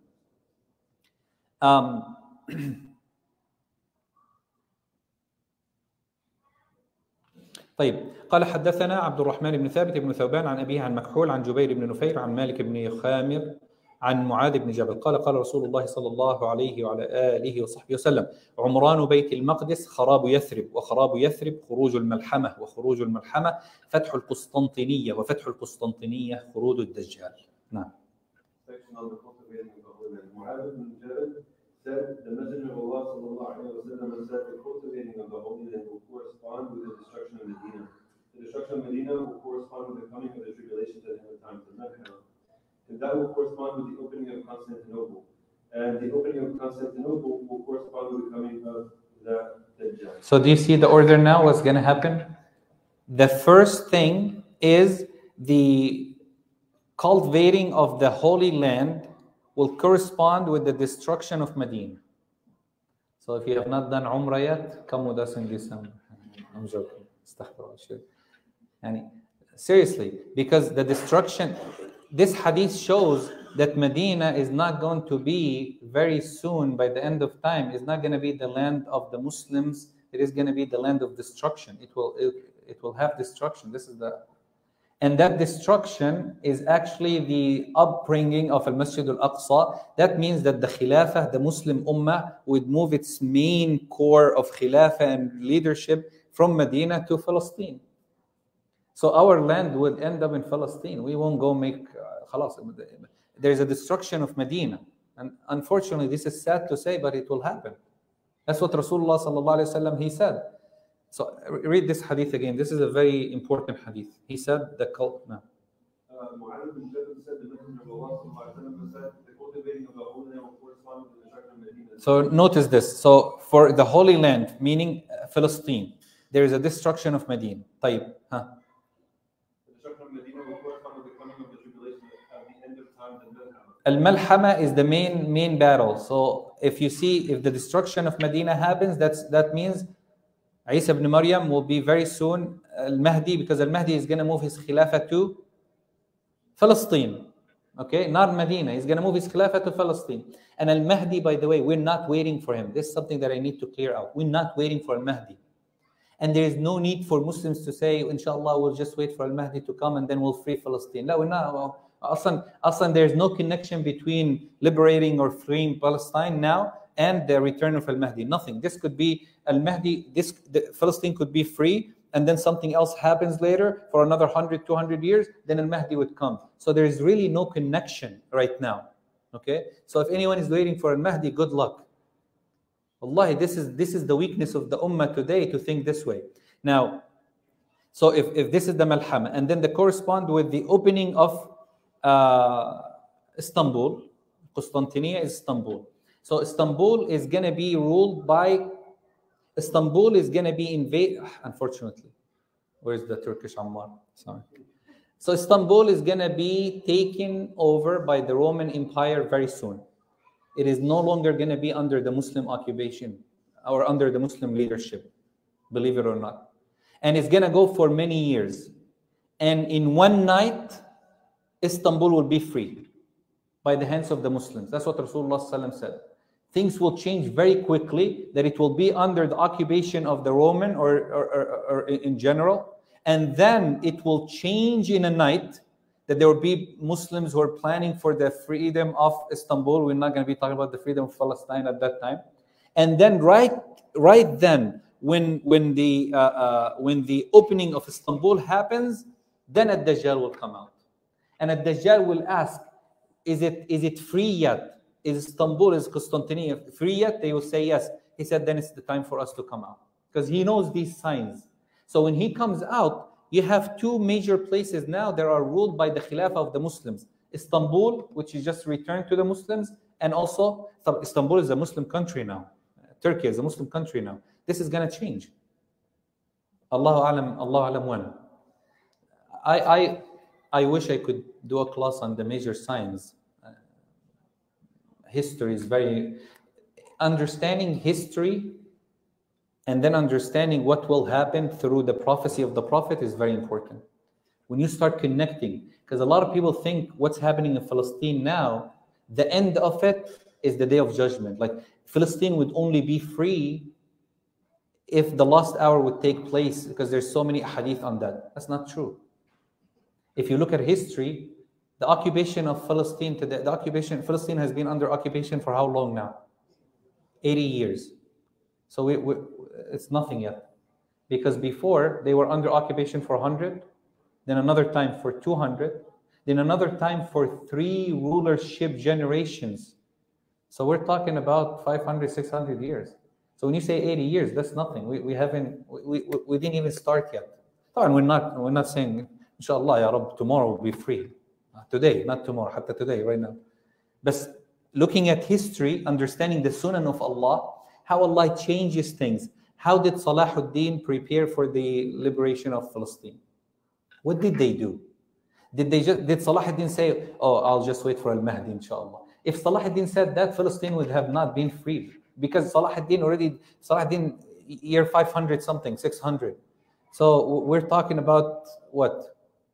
Um, طيب قال حدثنا عبد الرحمن بن ثابت بن ثوبان عن أبيه عن مكحول عن جبير بن نفير عن مالك بن خامر عن معاذ بن جبل قال قال رسول الله صلى الله عليه وعلى آله وصحبه وسلم عمران بيت المقدس خراب يثرب وخراب يثرب خروج الملحمة وخروج الملحمة فتح القسطنطينية وفتح القسطنطينية خروج الدجال. نعم. Mu'adh bin Jabal said, the Messenger of Allah sallallahu alayhi wa sallam said, the cultivating of the Holy Land will correspond with the destruction of Medina. The destruction of Medina will correspond with the coming of the tribulations at the end of time, and that will correspond with the opening of Constantinople. And the opening of Constantinople will correspond with the coming of the Dajjal. So do you see the order now? What's going to happen? The first thing is the cultivating of the Holy Land will correspond with the destruction of Medina. So if you have not done Umrah yet, come with us in December. I'm joking. And seriously, because the destruction, this hadith shows that Medina is not going to be very soon, by the end of time, is not going to be the land of the Muslims. It is going to be the land of destruction. It will, it, it will have destruction. This is the And that destruction is actually the upbringing of Al-Masjid Al-Aqsa. That means that the Khilafah, the Muslim Ummah, would move its main core of Khilafah and leadership from Medina to Palestine. So our land would end up in Palestine. We won't go make, uh, khalas. There's a destruction of Medina. And unfortunately, this is sad to say, but it will happen. That's what Rasulullah sallallahu alayhi wa sallam, he said. So read this hadith again. This is a very important hadith. He said the cult. No. Mu'adh bin Jabal said, the Messenger of Allah sallallahu alaihi wasallam said, the cultivating of the Holy Land will correspond with the destruction of Medina. So notice this. So for the Holy Land, meaning Palestine, there is a destruction of Medina. طيب. Huh? The destruction of Medina will correspond with the coming of the tribulation at the end of time. Al-Malhama is the main main battle. So if you see, if the destruction of Medina happens, that's that means Isa ibn Maryam will be very soon Al-Mahdi, because Al-Mahdi is going to move his Khilafah to Palestine. Okay, not Medina. He's going to move his Khilafah to Palestine. And Al-Mahdi, by the way, we're not waiting for him. This is something that I need to clear out. We're not waiting for Al-Mahdi. And there is no need for Muslims to say, inshallah, we'll just wait for Al-Mahdi to come and then we'll free Palestine. No, we're not. Well, Aslan, Aslan, there's no connection between liberating or freeing Palestine now and the return of Al-Mahdi. Nothing. This could be Al-Mahdi, this, the, Palestine could be free, and then something else happens later for another one hundred, two hundred years, then Al-Mahdi would come. So there is really no connection right now. Okay? So if anyone is waiting for Al-Mahdi, good luck. Wallahi, this is, this is the weakness of the Ummah today, to think this way. Now, so if, if this is the Malhama, and then they correspond with the opening of uh, Istanbul, Constantinople is Istanbul. So Istanbul is going to be ruled by, Istanbul is going to be invaded, unfortunately. Where's the Turkish Ammar? Sorry. So Istanbul is going to be taken over by the Roman Empire very soon. It is no longer going to be under the Muslim occupation or under the Muslim leadership, believe it or not. And it's going to go for many years. And in one night, Istanbul will be free by the hands of the Muslims. That's what Rasulullah said. Things will change very quickly, that it will be under the occupation of the Roman or, or, or, or in general. And then it will change in a night, that there will be Muslims who are planning for the freedom of Istanbul. We're not going to be talking about the freedom of Palestine at that time. And then right, right then, when, when, the, uh, uh, when the opening of Istanbul happens, then Ad-Dajjal will come out. And Ad-Dajjal will ask, is it, is it free yet? Is Istanbul, is Constantinople free yet? They will say yes. He said, then it's the time for us to come out. Because he knows these signs. So when he comes out, you have two major places now that are ruled by the Khilafah of the Muslims. Istanbul, which is just returned to the Muslims, and also Istanbul is a Muslim country now. Turkey is a Muslim country now. This is going to change. Allahu alam, Allahu alam when. I, I, I wish I could do a class on the major signs. Uh, history is very... Understanding history and then understanding what will happen through the prophecy of the Prophet is very important. When you start connecting, because a lot of people think what's happening in Palestine now, the end of it is the day of judgment. Like Palestine would only be free if the last hour would take place, because there's so many hadith on that. That's not true. If you look at history, the occupation of Palestine today, the occupation, Palestine has been under occupation for how long now? eighty years. So we, we, it's nothing yet. Because before, they were under occupation for one hundred, then another time for two hundred, then another time for three rulership generations. So we're talking about five hundred, six hundred years. So when you say eighty years, that's nothing. We, we haven't, we, we, we didn't even start yet. And we're not, we're not saying, inshallah, ya Rabb, tomorrow will be free. Today, not tomorrow, hatta today, right now. But looking at history, understanding the sunan of Allah, how Allah changes things. How did Salahuddin prepare for the liberation of Palestine? What did they do? Did they just, did Salahuddin say, oh, I'll just wait for Al-Mahdi, inshallah? If Salahuddin said that, Palestine would have not been freed. Because Salahuddin already, Salahuddin, year five hundred something, six hundred. So we're talking about what?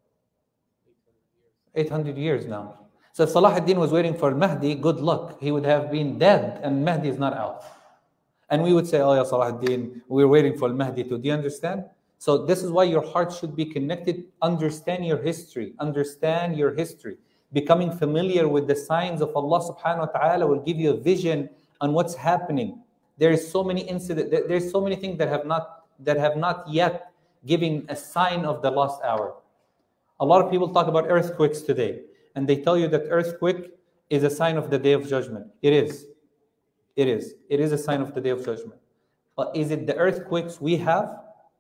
eight hundred years now. So if Salahuddin was waiting for Al-Mahdi, good luck. He would have been dead and Mahdi is not out. And we would say, oh, ya Salahuddin, we're waiting for Al-Mahdi too. Do you understand? So this is why your heart should be connected. Understand your history. Understand your history. Becoming familiar with the signs of Allah subhanahu wa ta'ala will give you a vision on what's happening. There is so many incidents, there's so many things that have not that have not yet given a sign of the last hour. A lot of people talk about earthquakes today, and they tell you that earthquake is a sign of the day of judgment. It is. It is. It is a sign of the day of judgment. But is it the earthquakes we have?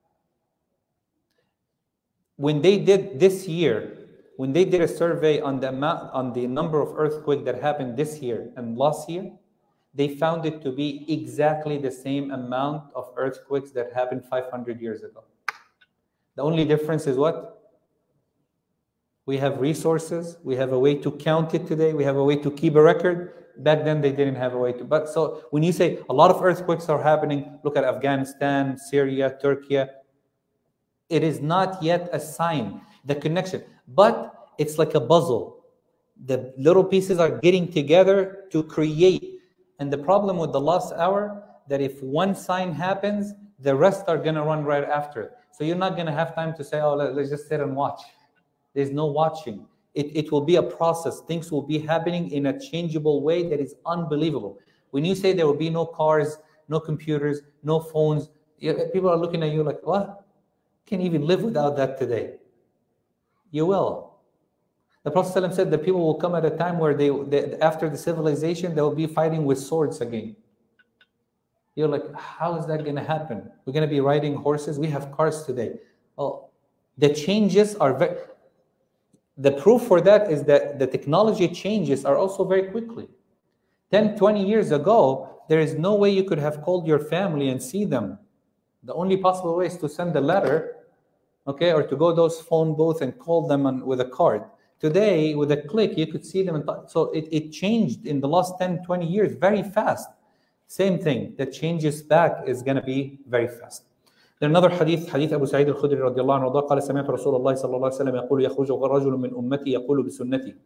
When they did this year, when they did a survey on the amount, on the number of earthquakes that happened this year and last year, they found it to be exactly the same amount of earthquakes that happened five hundred years ago. The only difference is what? We have resources, we have a way to count it today, we have a way to keep a record. Back then they didn't have a way to. But so when you say a lot of earthquakes are happening, look at Afghanistan, Syria, Turkey, it is not yet a sign, the connection. But it's like a puzzle. The little pieces are getting together to create. And the problem with the last hour, that if one sign happens, the rest are going to run right after it. So you're not going to have time to say, oh, let's just sit and watch. There's no watching. It, it will be a process. Things will be happening in a changeable way that is unbelievable. When you say there will be no cars, no computers, no phones, people are looking at you like, what? Can't even live without that today. You will. The Prophet ﷺ said that people will come at a time where they, they, after the civilization, they will be fighting with swords again. You're like, how is that going to happen? We're going to be riding horses. We have cars today. Well, the changes are very... The proof for that is that the technology changes are also very quickly. ten, twenty years ago, there is no way you could have called your family and see them. The only possible way is to send a letter, okay, or to go to those phone booths and call them on, with a card. Today, with a click, you could see them. And so it, it changed in the last ten, twenty years very fast. Same thing, the changes back is going to be very fast. Then another hadith, hadith Abu Sa'id al-Khudri radiyallahu anhu, قال سمعت رسول الله صلى الله عليه وسلم يقول يخرج رجل من أمتي يقول بسنتي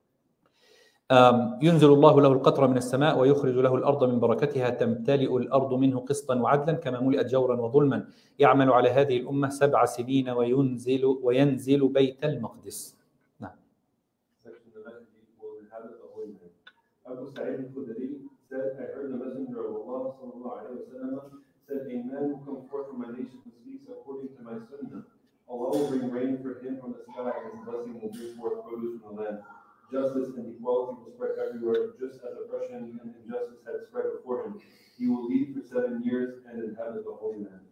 ينزل الله له القطر من السماء ويخرج له الأرض من بركتها تمتلئ الأرض منه قسطا وعدلا كما ملئت جورا وظلما يعمل على هذه الأمة سبع سنين وينزل وينزل بيت المقدس. نعم. Abu Sa'id al-Khudri said, I heard the Messenger of Allah sallallahu alayhi wa sallam said, a man will come forth from my nation who speaks according to my sunnah. Allah will bring rain for him from the sky, and his blessing will bring forth produce from the land. Justice and equality will spread everywhere, just as oppression and injustice had spread before him. He will lead for seven years and inhabit the Holy Land.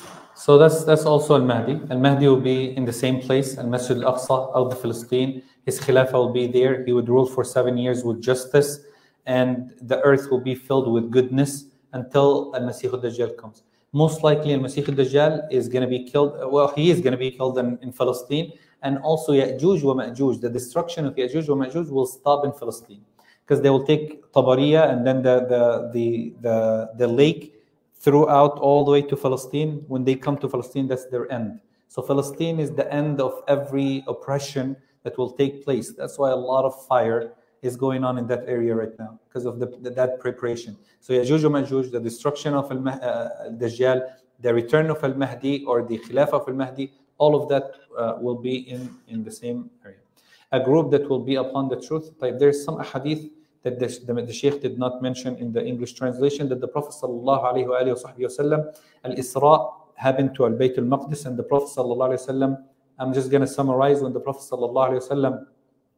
So that's that's also Al-Mahdi. Al-Mahdi will be in the same place, Al-Masjid Al-Aqsa, Al Palestine. His Khilafah will be there. He would rule for seven years with justice, and the earth will be filled with goodness until Al-Masih al-Dajjal comes. Most likely Al-Masih al-Dajjal is going to be killed, well, he is going to be killed in, in Palestine, and also Ya'juj wa Ma'juj, the destruction of Ya'juj wa Ma'juj will stop in Palestine, because they will take Tabariya and then the, the, the, the, the lake throughout all the way to Palestine. When they come to Palestine, that's their end. So Palestine is the end of every oppression that will take place. That's why a lot of fire is going on in that area right now, because of the, the, that preparation. So Ya'juj wa Ma'juj, the destruction of Al-Dajjal, uh, the return of Al-Mahdi or the Khilafah of Al-Mahdi, all of that uh, will be in, in the same area. A group that will be upon the truth. Like there's some hadith that the, the, the Sheikh did not mention in the English translation, that the Prophet sallallahu alayhi wa alayhi wa sallam, Al-Isra happened to Al-Bayt al-Maqdis, and the Prophet sallallahu alayhi wa sallam, I'm just going to summarize, when the Prophet sallallahu alayhi wa sallam,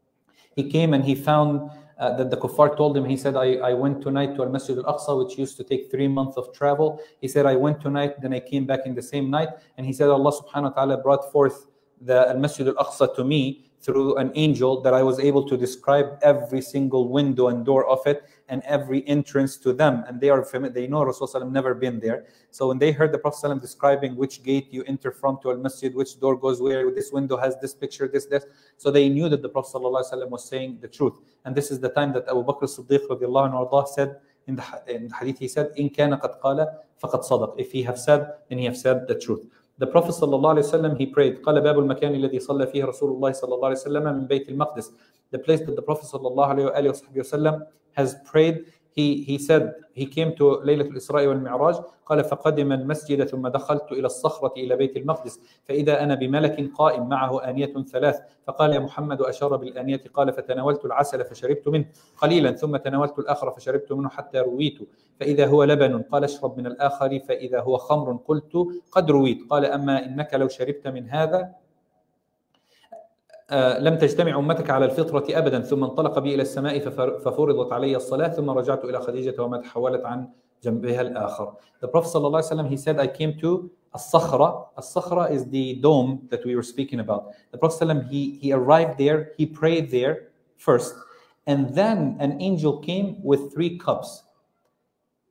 he came and he found uh, that the kuffar told him, he said, I, I went tonight to Al-Masjid Al-Aqsa, which used to take three months of travel. He said, I went tonight, then I came back in the same night. And he said, Allah subhanahu wa ta'ala brought forth the Al-Masjid Al-Aqsa to me through an angel, that I was able to describe every single window and door of it and every entrance to them. And they are they know Rasulullah never been there. So when they heard the Prophet describing which gate you enter from to Al-Masjid, which door goes where, this window has this picture, this, this. So they knew that the Prophet was saying the truth. And this is the time that Abu Bakr as-Siddiq radiallahu anhu said, in the, in the hadith, he said, إِن كَانَ قَدْ قَالَ فَقَدْ صَدَقَ. If he have said, then he have said the truth. The Prophet ﷺ, he prayed, قال باب المكان الذي صلى فيه رسول الله صلى الله عليه وسلم من بيت المقدس. The place that the Prophet ﷺ has prayed, he, he said, he came to ليلة الإسراء والمعراج, قال فقدم المسجد ثم دخلت إلى الصخرة إلى بيت المقدس فإذا أنا بملك قائم معه آنية ثلاث فقال يا محمد أشار بالآنية قال فتناولت العسل فشربت منه قليلا ثم تناولت الآخر فشربت منه حتى رويت فإذا هو لبن قال اشرب من الآخر فإذا هو خمر قلت قد رويت قال أما إنك لو شربت من هذا آه لم تجتمع أمتك على الفطرة أبدا ثم انطلق بي إلى السماء ففرضت علي الصلاة ثم رجعت إلى خديجة وما تحولت عن جنبها الآخر. The Prophet صلى الله عليه وسلم, he said, I came to الصخرة. الصخرة is the dome that we were speaking about. The Prophet صلى الله عليه وسلم, he, he arrived there, he prayed there first, and then an angel came with three cups.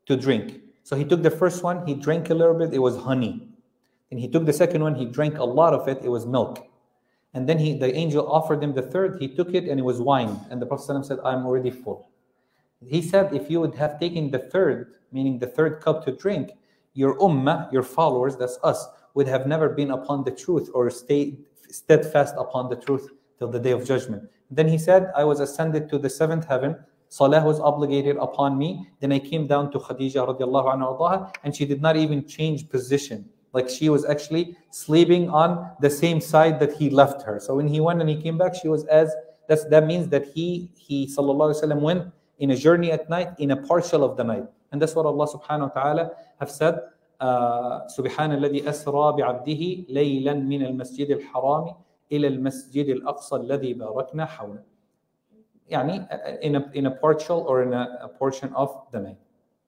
to drink. So he took the first one, he drank a little bit, it was honey. And he took the second one, he drank a lot of it, it was milk. And then he, the angel offered him the third, he took it and it was wine. And the Prophet ﷺ said, I'm already full. He said, if you would have taken the third, meaning the third cup to drink, your ummah, your followers, that's us, would have never been upon the truth or stayed steadfast upon the truth till the day of judgment. Then he said, I was ascended to the seventh heaven, Salah was obligated upon me, then I came down to Khadija radiallahu anha, and she did not even change position. Like she was actually sleeping on the same side that he left her. So when he went and he came back, she was as, that's, that means that he, he sallallahu alayhi wa sallam went in a journey at night, in a partial of the night. And that's what Allah subhanahu wa ta'ala have said, سبحان الذي أسرى بعبده ليلا من المسجد الحرام إلى المسجد الأقصى الذي باركنا حوله. يعني in a, in a partial or in a, a portion of the night.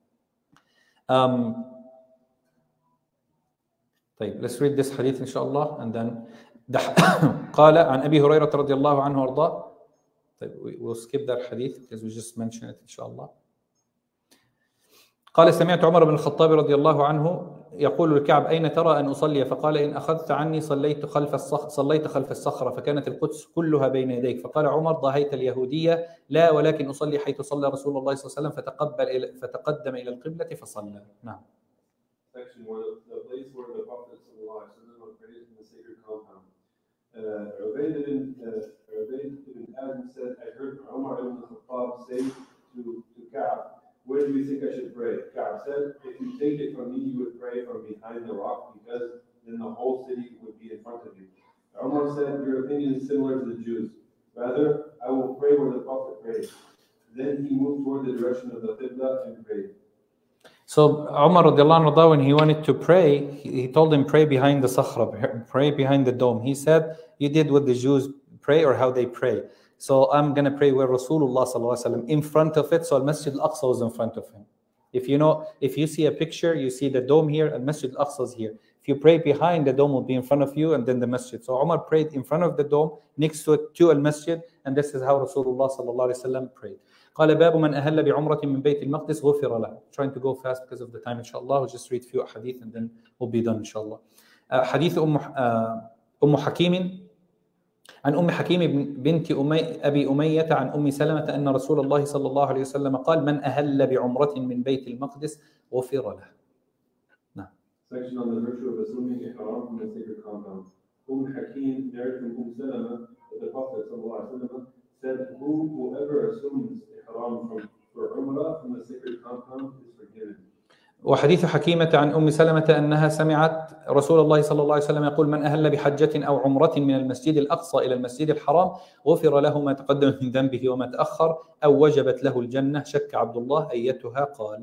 Um, طيب, let's read this hadith inshallah and then قال عن أبي هريرة رضي الله عنه وارضاه. طيب, we'll skip that hadith because we just mentioned it inshallah. قال سمعت عمر بن الخطاب رضي الله عنه يقول لكعب أين ترى أن أصلي؟ فقال إن أخذت عني صليت خلف الصخرة صليت خلف الصخرة فكانت القدس كلها بين يديك. فقال عمر ضاهيت اليهودية لا ولكن أصلي حيث صلى رسول الله صلى الله عليه وسلم فتقبل فتقدم إلى القبلة فصلى. نعم. Section where the, the place where the Prophet sallallahu alaihi wasallam prayed in the sacred compound. Uh, Ubayd ibn uh, Ubayd ibn Adam said, I heard Umar ibn Khattab say to to Ka'b, where do you think I should pray? Ka'b said, if you take it from me, you would pray from behind the rock because then the whole city would be in front of you. Umar said, your opinion is similar to the Jews. Rather, I will pray where the Prophet prayed. Then he moved toward the direction of the Qibla and prayed. So Umar radiallahu anhu, when he wanted to pray, he, he told him, pray behind the sakhra, pray behind the dome. He said, you did what the Jews pray or how they pray. So I'm going to pray where Rasulullah sallallahu alaihi wasallam in front of it. So Al-Masjid Al-Aqsa was in front of him. If you know, if you see a picture, you see the dome here and Masjid Al-Aqsa is here. If you pray behind, the dome will be in front of you and then the masjid. So Umar prayed in front of the dome, next to it, to Al-Masjid, and this is how Rasulullah sallallahu alaihi wasallam prayed. قال باب من أهل بعمرة من بيت المقدس غفر له. Trying to go fast because of the time, inshallah. We'll just read a few hadith and then we'll be done, inshallah. Uh, حديث أم أم حكيم عن أم حكيم بنت أمي أبي أمية عن أم سلمة أن رسول الله صلى الله عليه وسلم قال من أهل بعمرة من بيت المقدس غفر له. نعم. Section on the virtue of assuming ihram from the sacred compound. Umm Hakim narrated from Umm Salama that the Prophet صلى الله عليه وسلم said, Who, whoever assumes ihram from for Umrah from the sacred compound is forgiven. وحديث حكيمة عن أم سلمة أنها سمعت رسول الله صلى الله عليه وسلم يقول من أهل بحجة أو عمرة من المسجد الأقصى إلى المسجد الحرام غفر له ما تقدم من ذنبه وما تأخر أو وجبت له الجنة. شك عبد الله أيتها قال.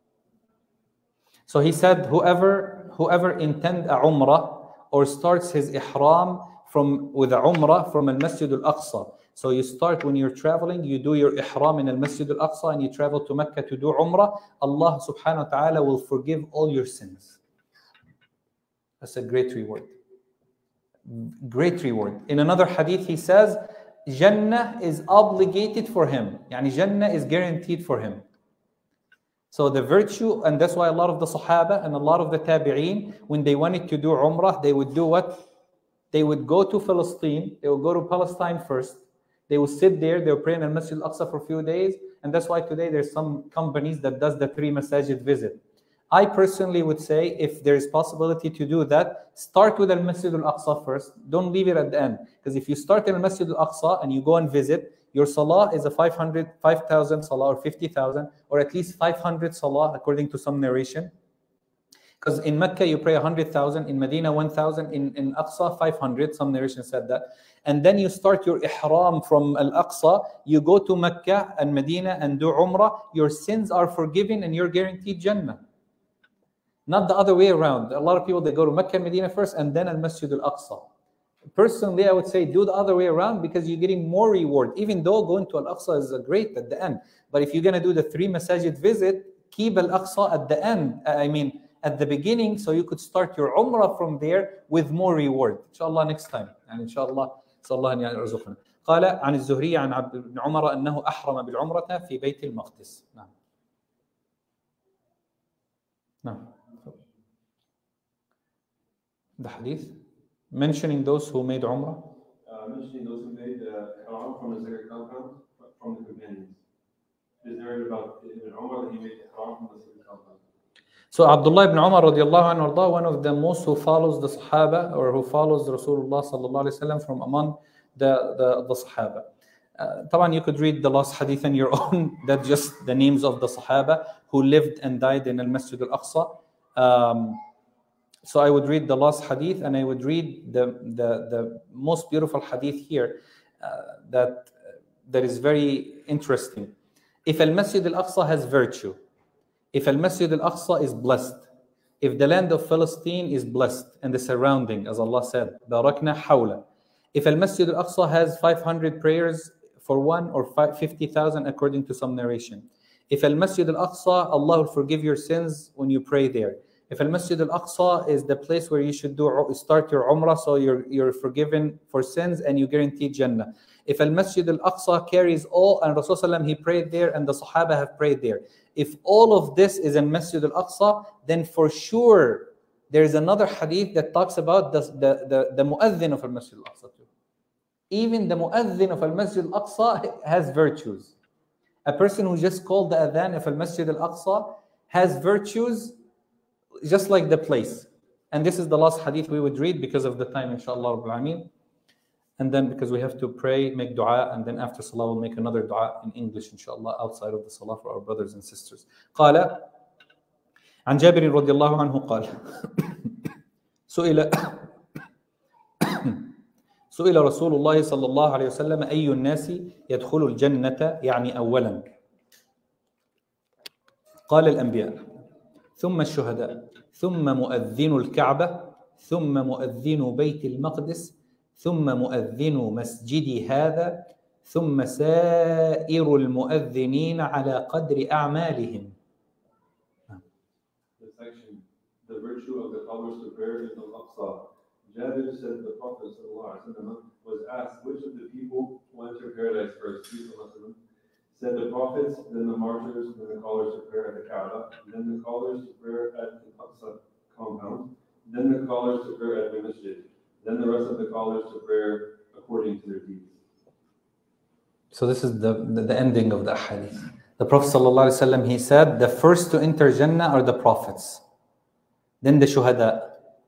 So he said, whoever whoever intend a umrah or starts his ihram from with a umrah from al-Masjid al-Aqsa. So you start when you're traveling, you do your ihram in al-Masjid al-Aqsa and you travel to Mecca to do umrah. Allah subhanahu wa ta'ala will forgive all your sins. That's a great reward. Great reward. In another hadith he says, Jannah is obligated for him. Yani Jannah is guaranteed for him. So the virtue, and that's why a lot of the Sahaba and a lot of the Tabi'een, when they wanted to do Umrah, they would do what? They would go to Palestine, they would go to Palestine first, they would sit there, they would pray in Al-Masjid Al-Aqsa for a few days, and that's why today there's some companies that does the three masajid visit. I personally would say, if there is possibility to do that, start with Al-Masjid Al-Aqsa first, don't leave it at the end, because if you start in Al-Masjid Al-Aqsa and you go and visit, your salah is a five hundred, five thousand salah or fifty thousand, or at least five hundred salah according to some narration. Because in Mecca you pray one hundred thousand, in Medina one thousand, in, in Aqsa five hundred, some narration said that. And then you start your ihram from Al-Aqsa, you go to Mecca and Medina and do Umrah, your sins are forgiven and you're guaranteed Jannah. Not the other way around. A lot of people, they go to Mecca and Medina first and then Al-Masjid Al-Aqsa. Personally, I would say do the other way around because you're getting more reward. Even though going to Al-Aqsa is great at the end. But if you're going to do the three masajid visit, keep Al-Aqsa at the end. I mean, at the beginning, so you could start your Umrah from there with more reward. Inshallah next time. And inshallah, sallallahu alayhi wa sallam. قال عن الزهري عن عبد بن عمر أنه أحرم بالعمرة في بيت المقدس. نعم. No. The hadith mentioning those who made Umrah. Uh, mentioning those who made uh, Ihram from the sacred compound from the companions. There's narrated about Ibn Umar that he made Ihram from the sacred compound. So Abdullah ibn Umar radiallahu anhu, one of the most who follows the Sahaba or who follows Rasulullah sallallahu alaihi wasallam from among the, the, the Sahaba. Uh, طبعا you could read the last hadith on your own. That's just the names of the Sahaba who lived and died in al-Masjid al-Aqsa. Um, so I would read the last hadith and I would read the, the, the most beautiful hadith here uh, that, that is very interesting. If al-Masjid al-Aqsa has virtue, if al-Masjid al-Aqsa is blessed, if the land of Palestine is blessed and the surrounding, as Allah said, Barakna hawla. If al-Masjid al-Aqsa has five hundred prayers for one or fifty thousand according to some narration. If al-Masjid al-Aqsa, Allah will forgive your sins when you pray there. If al-Masjid al-Aqsa is the place where you should do start your Umrah, so you're, you're forgiven for sins and you guarantee Jannah. If al-Masjid al-Aqsa carries all, and Rasulullah he prayed there and the Sahaba have prayed there. If all of this is in Masjid al-Aqsa, then for sure there is another hadith that talks about the, the, the, the mu'adhin of al-Masjid al-Aqsa too. Even the mu'adhin of al-Masjid al-Aqsa has virtues. A person who just called the adhan of al-Masjid al-Aqsa has virtues just like the place. And this is the last hadith we would read because of the time, inshallah Rabbil Alameen. And then because we have to pray, make dua, and then after salah we'll make another dua in English, inshallah, outside of the salah for our brothers and sisters. قال عن جابر رضي الله عنه قال سئل سئل رسول الله صلى الله عليه وسلم أي الناس يدخل الجنة يعني أولا قال الأنبياء ثم الشهداء ثم مؤذن الكعبة ثم مؤذن بيت المقدس ثم مؤذن مسجد هذا ثم سائر المؤذنين على قدر أعمالهم. The section, the virtue of the callers to prayer in Al-Aqsa. Jabir said the Prophet was asked which of the people who enter paradise first. Said the prophets, then the martyrs, then the callers to prayer at the Kaaba, then the callers to prayer at the Aqsa compound, then the callers to prayer at the Masjid. Then the rest of the callers to prayer according to their deeds. So this is the, the, the ending of the hadith. The Prophet ﷺ, he said, the first to enter Jannah are the prophets. Then the shuhada.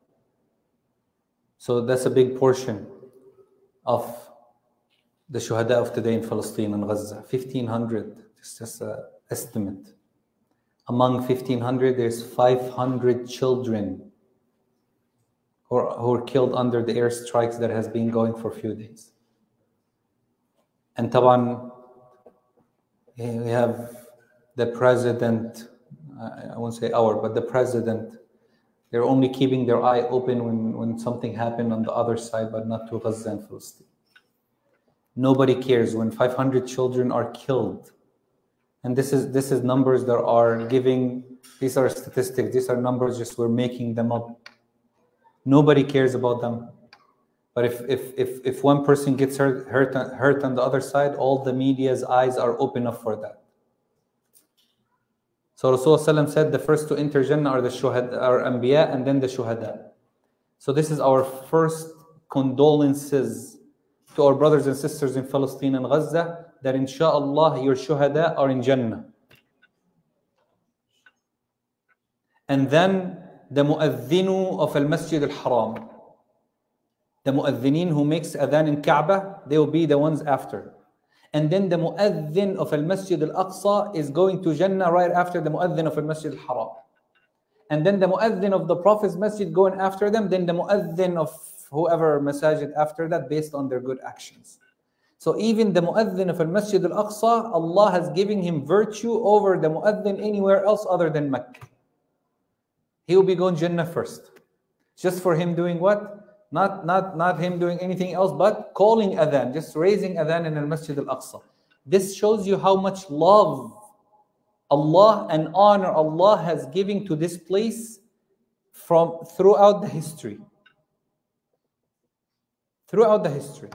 So that's a big portion of the shuhada of today in Palestine and Gaza. fifteen hundred, it's just an estimate. Among fifteen hundred, there's five hundred children who are, who are killed under the airstrikes that has been going for a few days. And taban, we have the president, I won't say our, but the president, they're only keeping their eye open when, when something happened on the other side, but not to Gaza and Palestine. Nobody cares when five hundred children are killed. And this is this is numbers that are giving, these are statistics, these are numbers, just we're making them up. Nobody cares about them. But if if if, if one person gets hurt, hurt, hurt on the other side, all the media's eyes are open up for that. So Rasulullah said the first to enter Jannah are the shuhada, are Anbiya, and then the shuhada. So this is our first condolences to our brothers and sisters in Palestine and Gaza, that inshallah your shuhada are in Jannah. And then the mu'adhinu of al-Masjid al-Haram. The mu'adhinin who makes adhan in Kaaba, they will be the ones after. And then the mu'adhin of al-Masjid al-Aqsa is going to Jannah right after the mu'adhin of al-Masjid al-Haram. And then the mu'adhin of the Prophet's Masjid going after them, then the mu'adhin of whoever masajid after that based on their good actions. So even the mu'adhin of al-Masjid al-Aqsa, Allah has given him virtue over the mu'adhin anywhere else other than Mecca. He will be going Jannah first. Just for him doing what? Not, not, not him doing anything else, but calling adhan, just raising adhan in al-Masjid al-Aqsa. This shows you how much love Allah and honor Allah has given to this place from throughout the history. Throughout the history.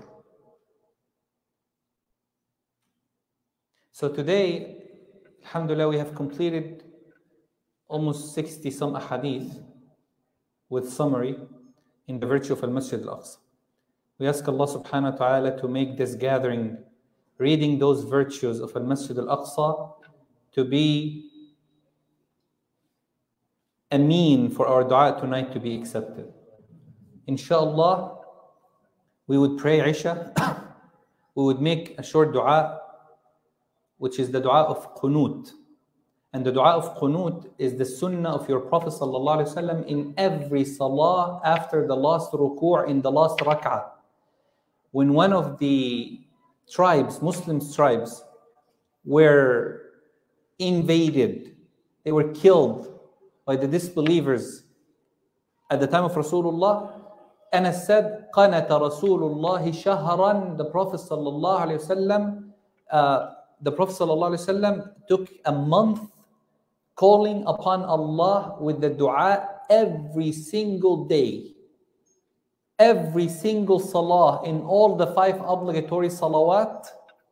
So today, alhamdulillah, we have completed almost sixty some ahadith with summary in the virtue of Al-Masjid Al-Aqsa. We ask Allah subhanahu wa ta'ala to make this gathering, reading those virtues of Al-Masjid Al-Aqsa, to be a mean for our dua tonight to be accepted. Inshallah, we would pray Isha. We would make a short dua, which is the dua of Qunut. And the dua of Qunut is the sunnah of your Prophet sallallahu alaihi wasallam in every salah after the last ruku' in the last rak'ah. When one of the tribes, Muslim tribes, were invaded, they were killed by the disbelievers at the time of Rasulullah, Anas said, قَنَتَ رَسُولُ اللَّهِ شَهْرًا. The Prophet sallallahu alaihi wasallam, uh, the Prophet sallallahu alaihi wasallam took a month calling upon Allah with the dua every single day. Every single salah in all the five obligatory salawat,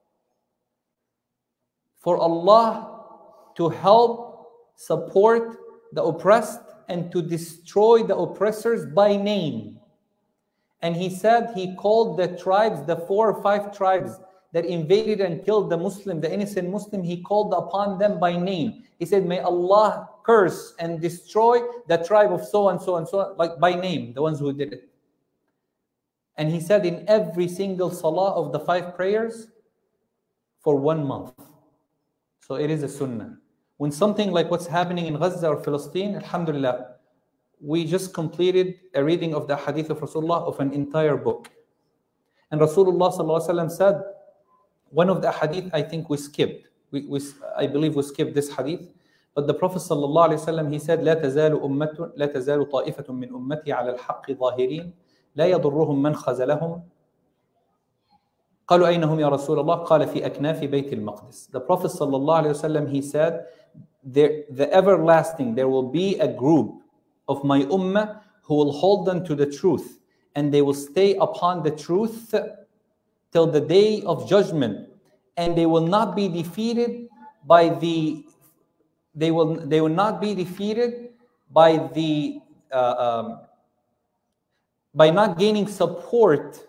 for Allah to help support the oppressed and to destroy the oppressors by name. And he said he called the tribes, the four or five tribes that invaded and killed the Muslim, the innocent Muslim, he called upon them by name. He said, may Allah curse and destroy the tribe of so and so and so, like by name, the ones who did it. And he said in every single salah of the five prayers for one month. So it is a sunnah. When something like what's happening in Gaza or Palestine, alhamdulillah, we just completed a reading of the hadith of Rasulullah of an entire book. And Rasulullah sallallahu alaihi wasallam said, one of the hadith I think we skipped. We, we, I believe we skipped this hadith. But the Prophet sallallahu alaihi wasallam, he said, لا تزال أمة لا تزال طائفة من أمتي على الحق ظاهرين لا يضرهم من خذلهم. قالوا أين هم يا رسول الله؟ قال في أكناف بيت المقدس. The Prophet sallallahu alaihi wasallam, he said, there, the everlasting, there will be a group of my ummah who will hold on to the truth, and they will stay upon the truth till the day of judgment, and they will not be defeated by the they will they will not be defeated by the uh, um, by not gaining support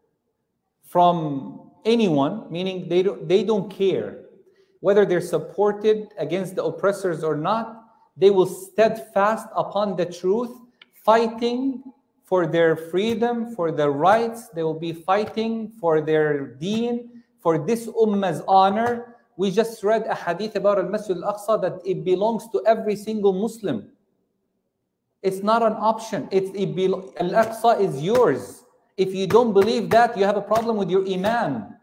from anyone, meaning they don't they don't care whether they're supported against the oppressors or not. They will steadfast upon the truth, fighting for their freedom, for their rights. They will be fighting for their deen, for this ummah's honor. We just read a hadith about Al-Masjid Al-Aqsa that it belongs to every single Muslim. It's not an option. It's it Al-Aqsa is yours. If you don't believe that, you have a problem with your iman.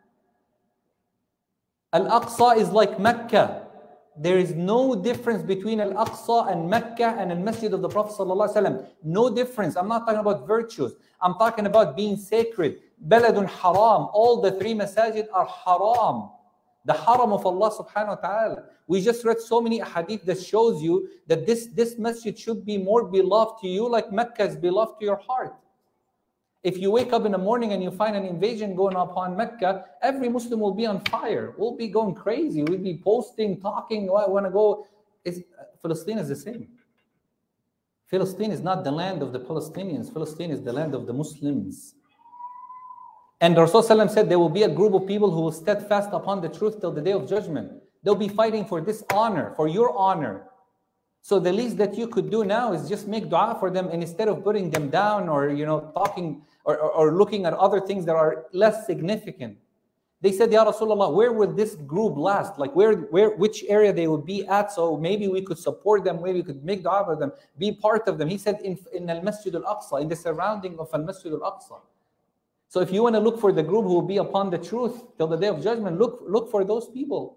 Al-Aqsa is like Mecca. There is no difference between Al-Aqsa and Mecca and Al-Masjid of the Prophet ﷺ. No difference. I'm not talking about virtues. I'm talking about being sacred. Baladun haram. All the three masajid are haram. The haram of Allah subhanahu wa ta'ala. We just read so many hadith that shows you that this, this masjid should be more beloved to you like Mecca is beloved to your heart. If you wake up in the morning and you find an invasion going upon Mecca, every Muslim will be on fire. We'll be going crazy. We'll be posting, talking. Oh, I want to go. It's, Palestine is the same. Palestine is not the land of the Palestinians. Palestine is the land of the Muslims. And Rasulullah said there will be a group of people who will steadfast upon the truth till the day of judgment. They'll be fighting for this honor, for your honor. So the least that you could do now is just make dua for them, and instead of putting them down or you know talking or, or, or looking at other things that are less significant. They said, Ya Rasulullah, where will this group last? Like where, where, which area they would be at? So maybe we could support them, maybe we could make dua for them, be part of them. He said in, in Al-Masjid Al-Aqsa, in the surrounding of Al-Masjid Al-Aqsa. So if you want to look for the group who will be upon the truth till the day of judgment, look, look for those people.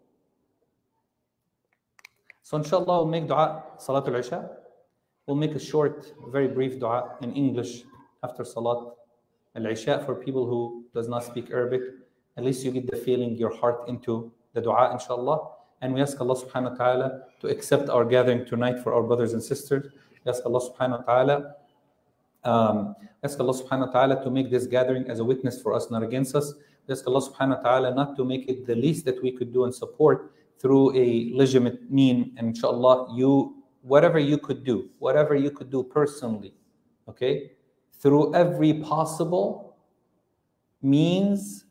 So inshallah, we'll make dua, Salatul Isha. We'll make a short, very brief dua in English after Salat Al-Isha for people who does not speak Arabic. At least you get the feeling, your heart into the dua, inshallah. And we ask Allah subhanahu wa ta'ala to accept our gathering tonight for our brothers and sisters. We ask Allah subhanahu wa ta'ala um, ask Allah subhanahu wa ta'ala to make this gathering as a witness for us, not against us. We ask Allah subhanahu wa ta'ala not to make it the least that we could do and support through a legitimate mean, and inshallah you whatever you could do, whatever you could do personally, okay, through every possible means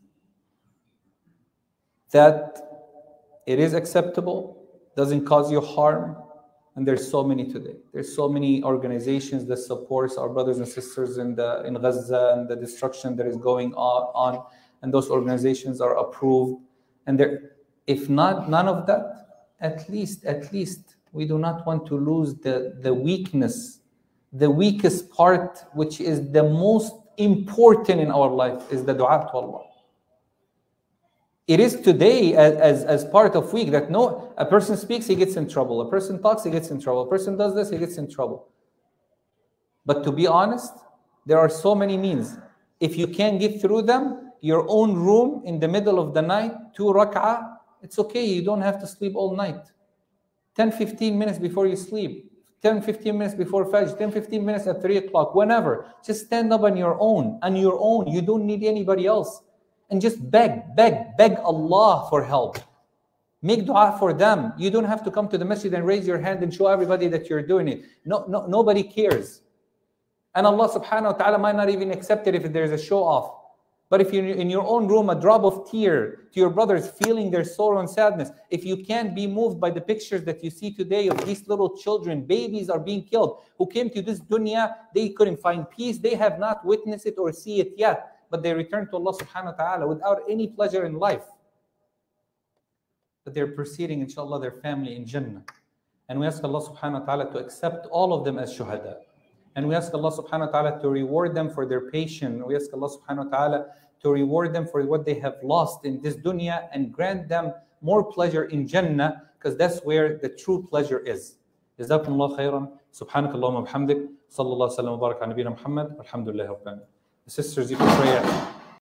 that it is acceptable, doesn't cause you harm. And there's so many today. There's so many organizations that supports our brothers and sisters in the in Gaza and the destruction that is going on, on and those organizations are approved. And there, if not none of that, at least at least we do not want to lose the the weakness, the weakest part, which is the most important in our life, is the dua to Allah. It is today as, as, as part of week that no, a person speaks, he gets in trouble. A person talks, he gets in trouble. A person does this, he gets in trouble. But to be honest, there are so many means. If you can't get through them, your own room in the middle of the night, two rak'ah, it's okay. You don't have to sleep all night. ten, fifteen minutes before you sleep. ten, fifteen minutes before Fajr. ten, fifteen minutes at three o'clock. Whenever. Just stand up on your own. On your own. You don't need anybody else. And just beg, beg, beg Allah for help. Make dua for them. You don't have to come to the masjid and raise your hand and show everybody that you're doing it. No, no, nobody cares. And Allah subhanahu wa ta'ala might not even accept it if there's a show off. But if you're in your own room, a drop of tear to your brothers feeling their sorrow and sadness, if you can't be moved by the pictures that you see today of these little children, babies are being killed, who came to this dunya, they couldn't find peace, they have not witnessed it or see it yet. But they return to Allah subhanahu wa ta'ala without any pleasure in life. But they're preceding, inshallah, their family in Jannah. And we ask Allah subhanahu wa ta'ala to accept all of them as shuhada. And we ask Allah subhanahu wa ta'ala to reward them for their patience. We ask Allah subhanahu wa ta'ala to reward them for what they have lost in this dunya and grant them more pleasure in Jannah, because that's where the true pleasure is. Jazakumullah khairan. Subhanakallahumma bihamdik. Sallallahu alaihi wa sallam wa baraka ala nabiyyina Muhammad. Alhamdulillah rabbil alamin. Sisters, you can pray.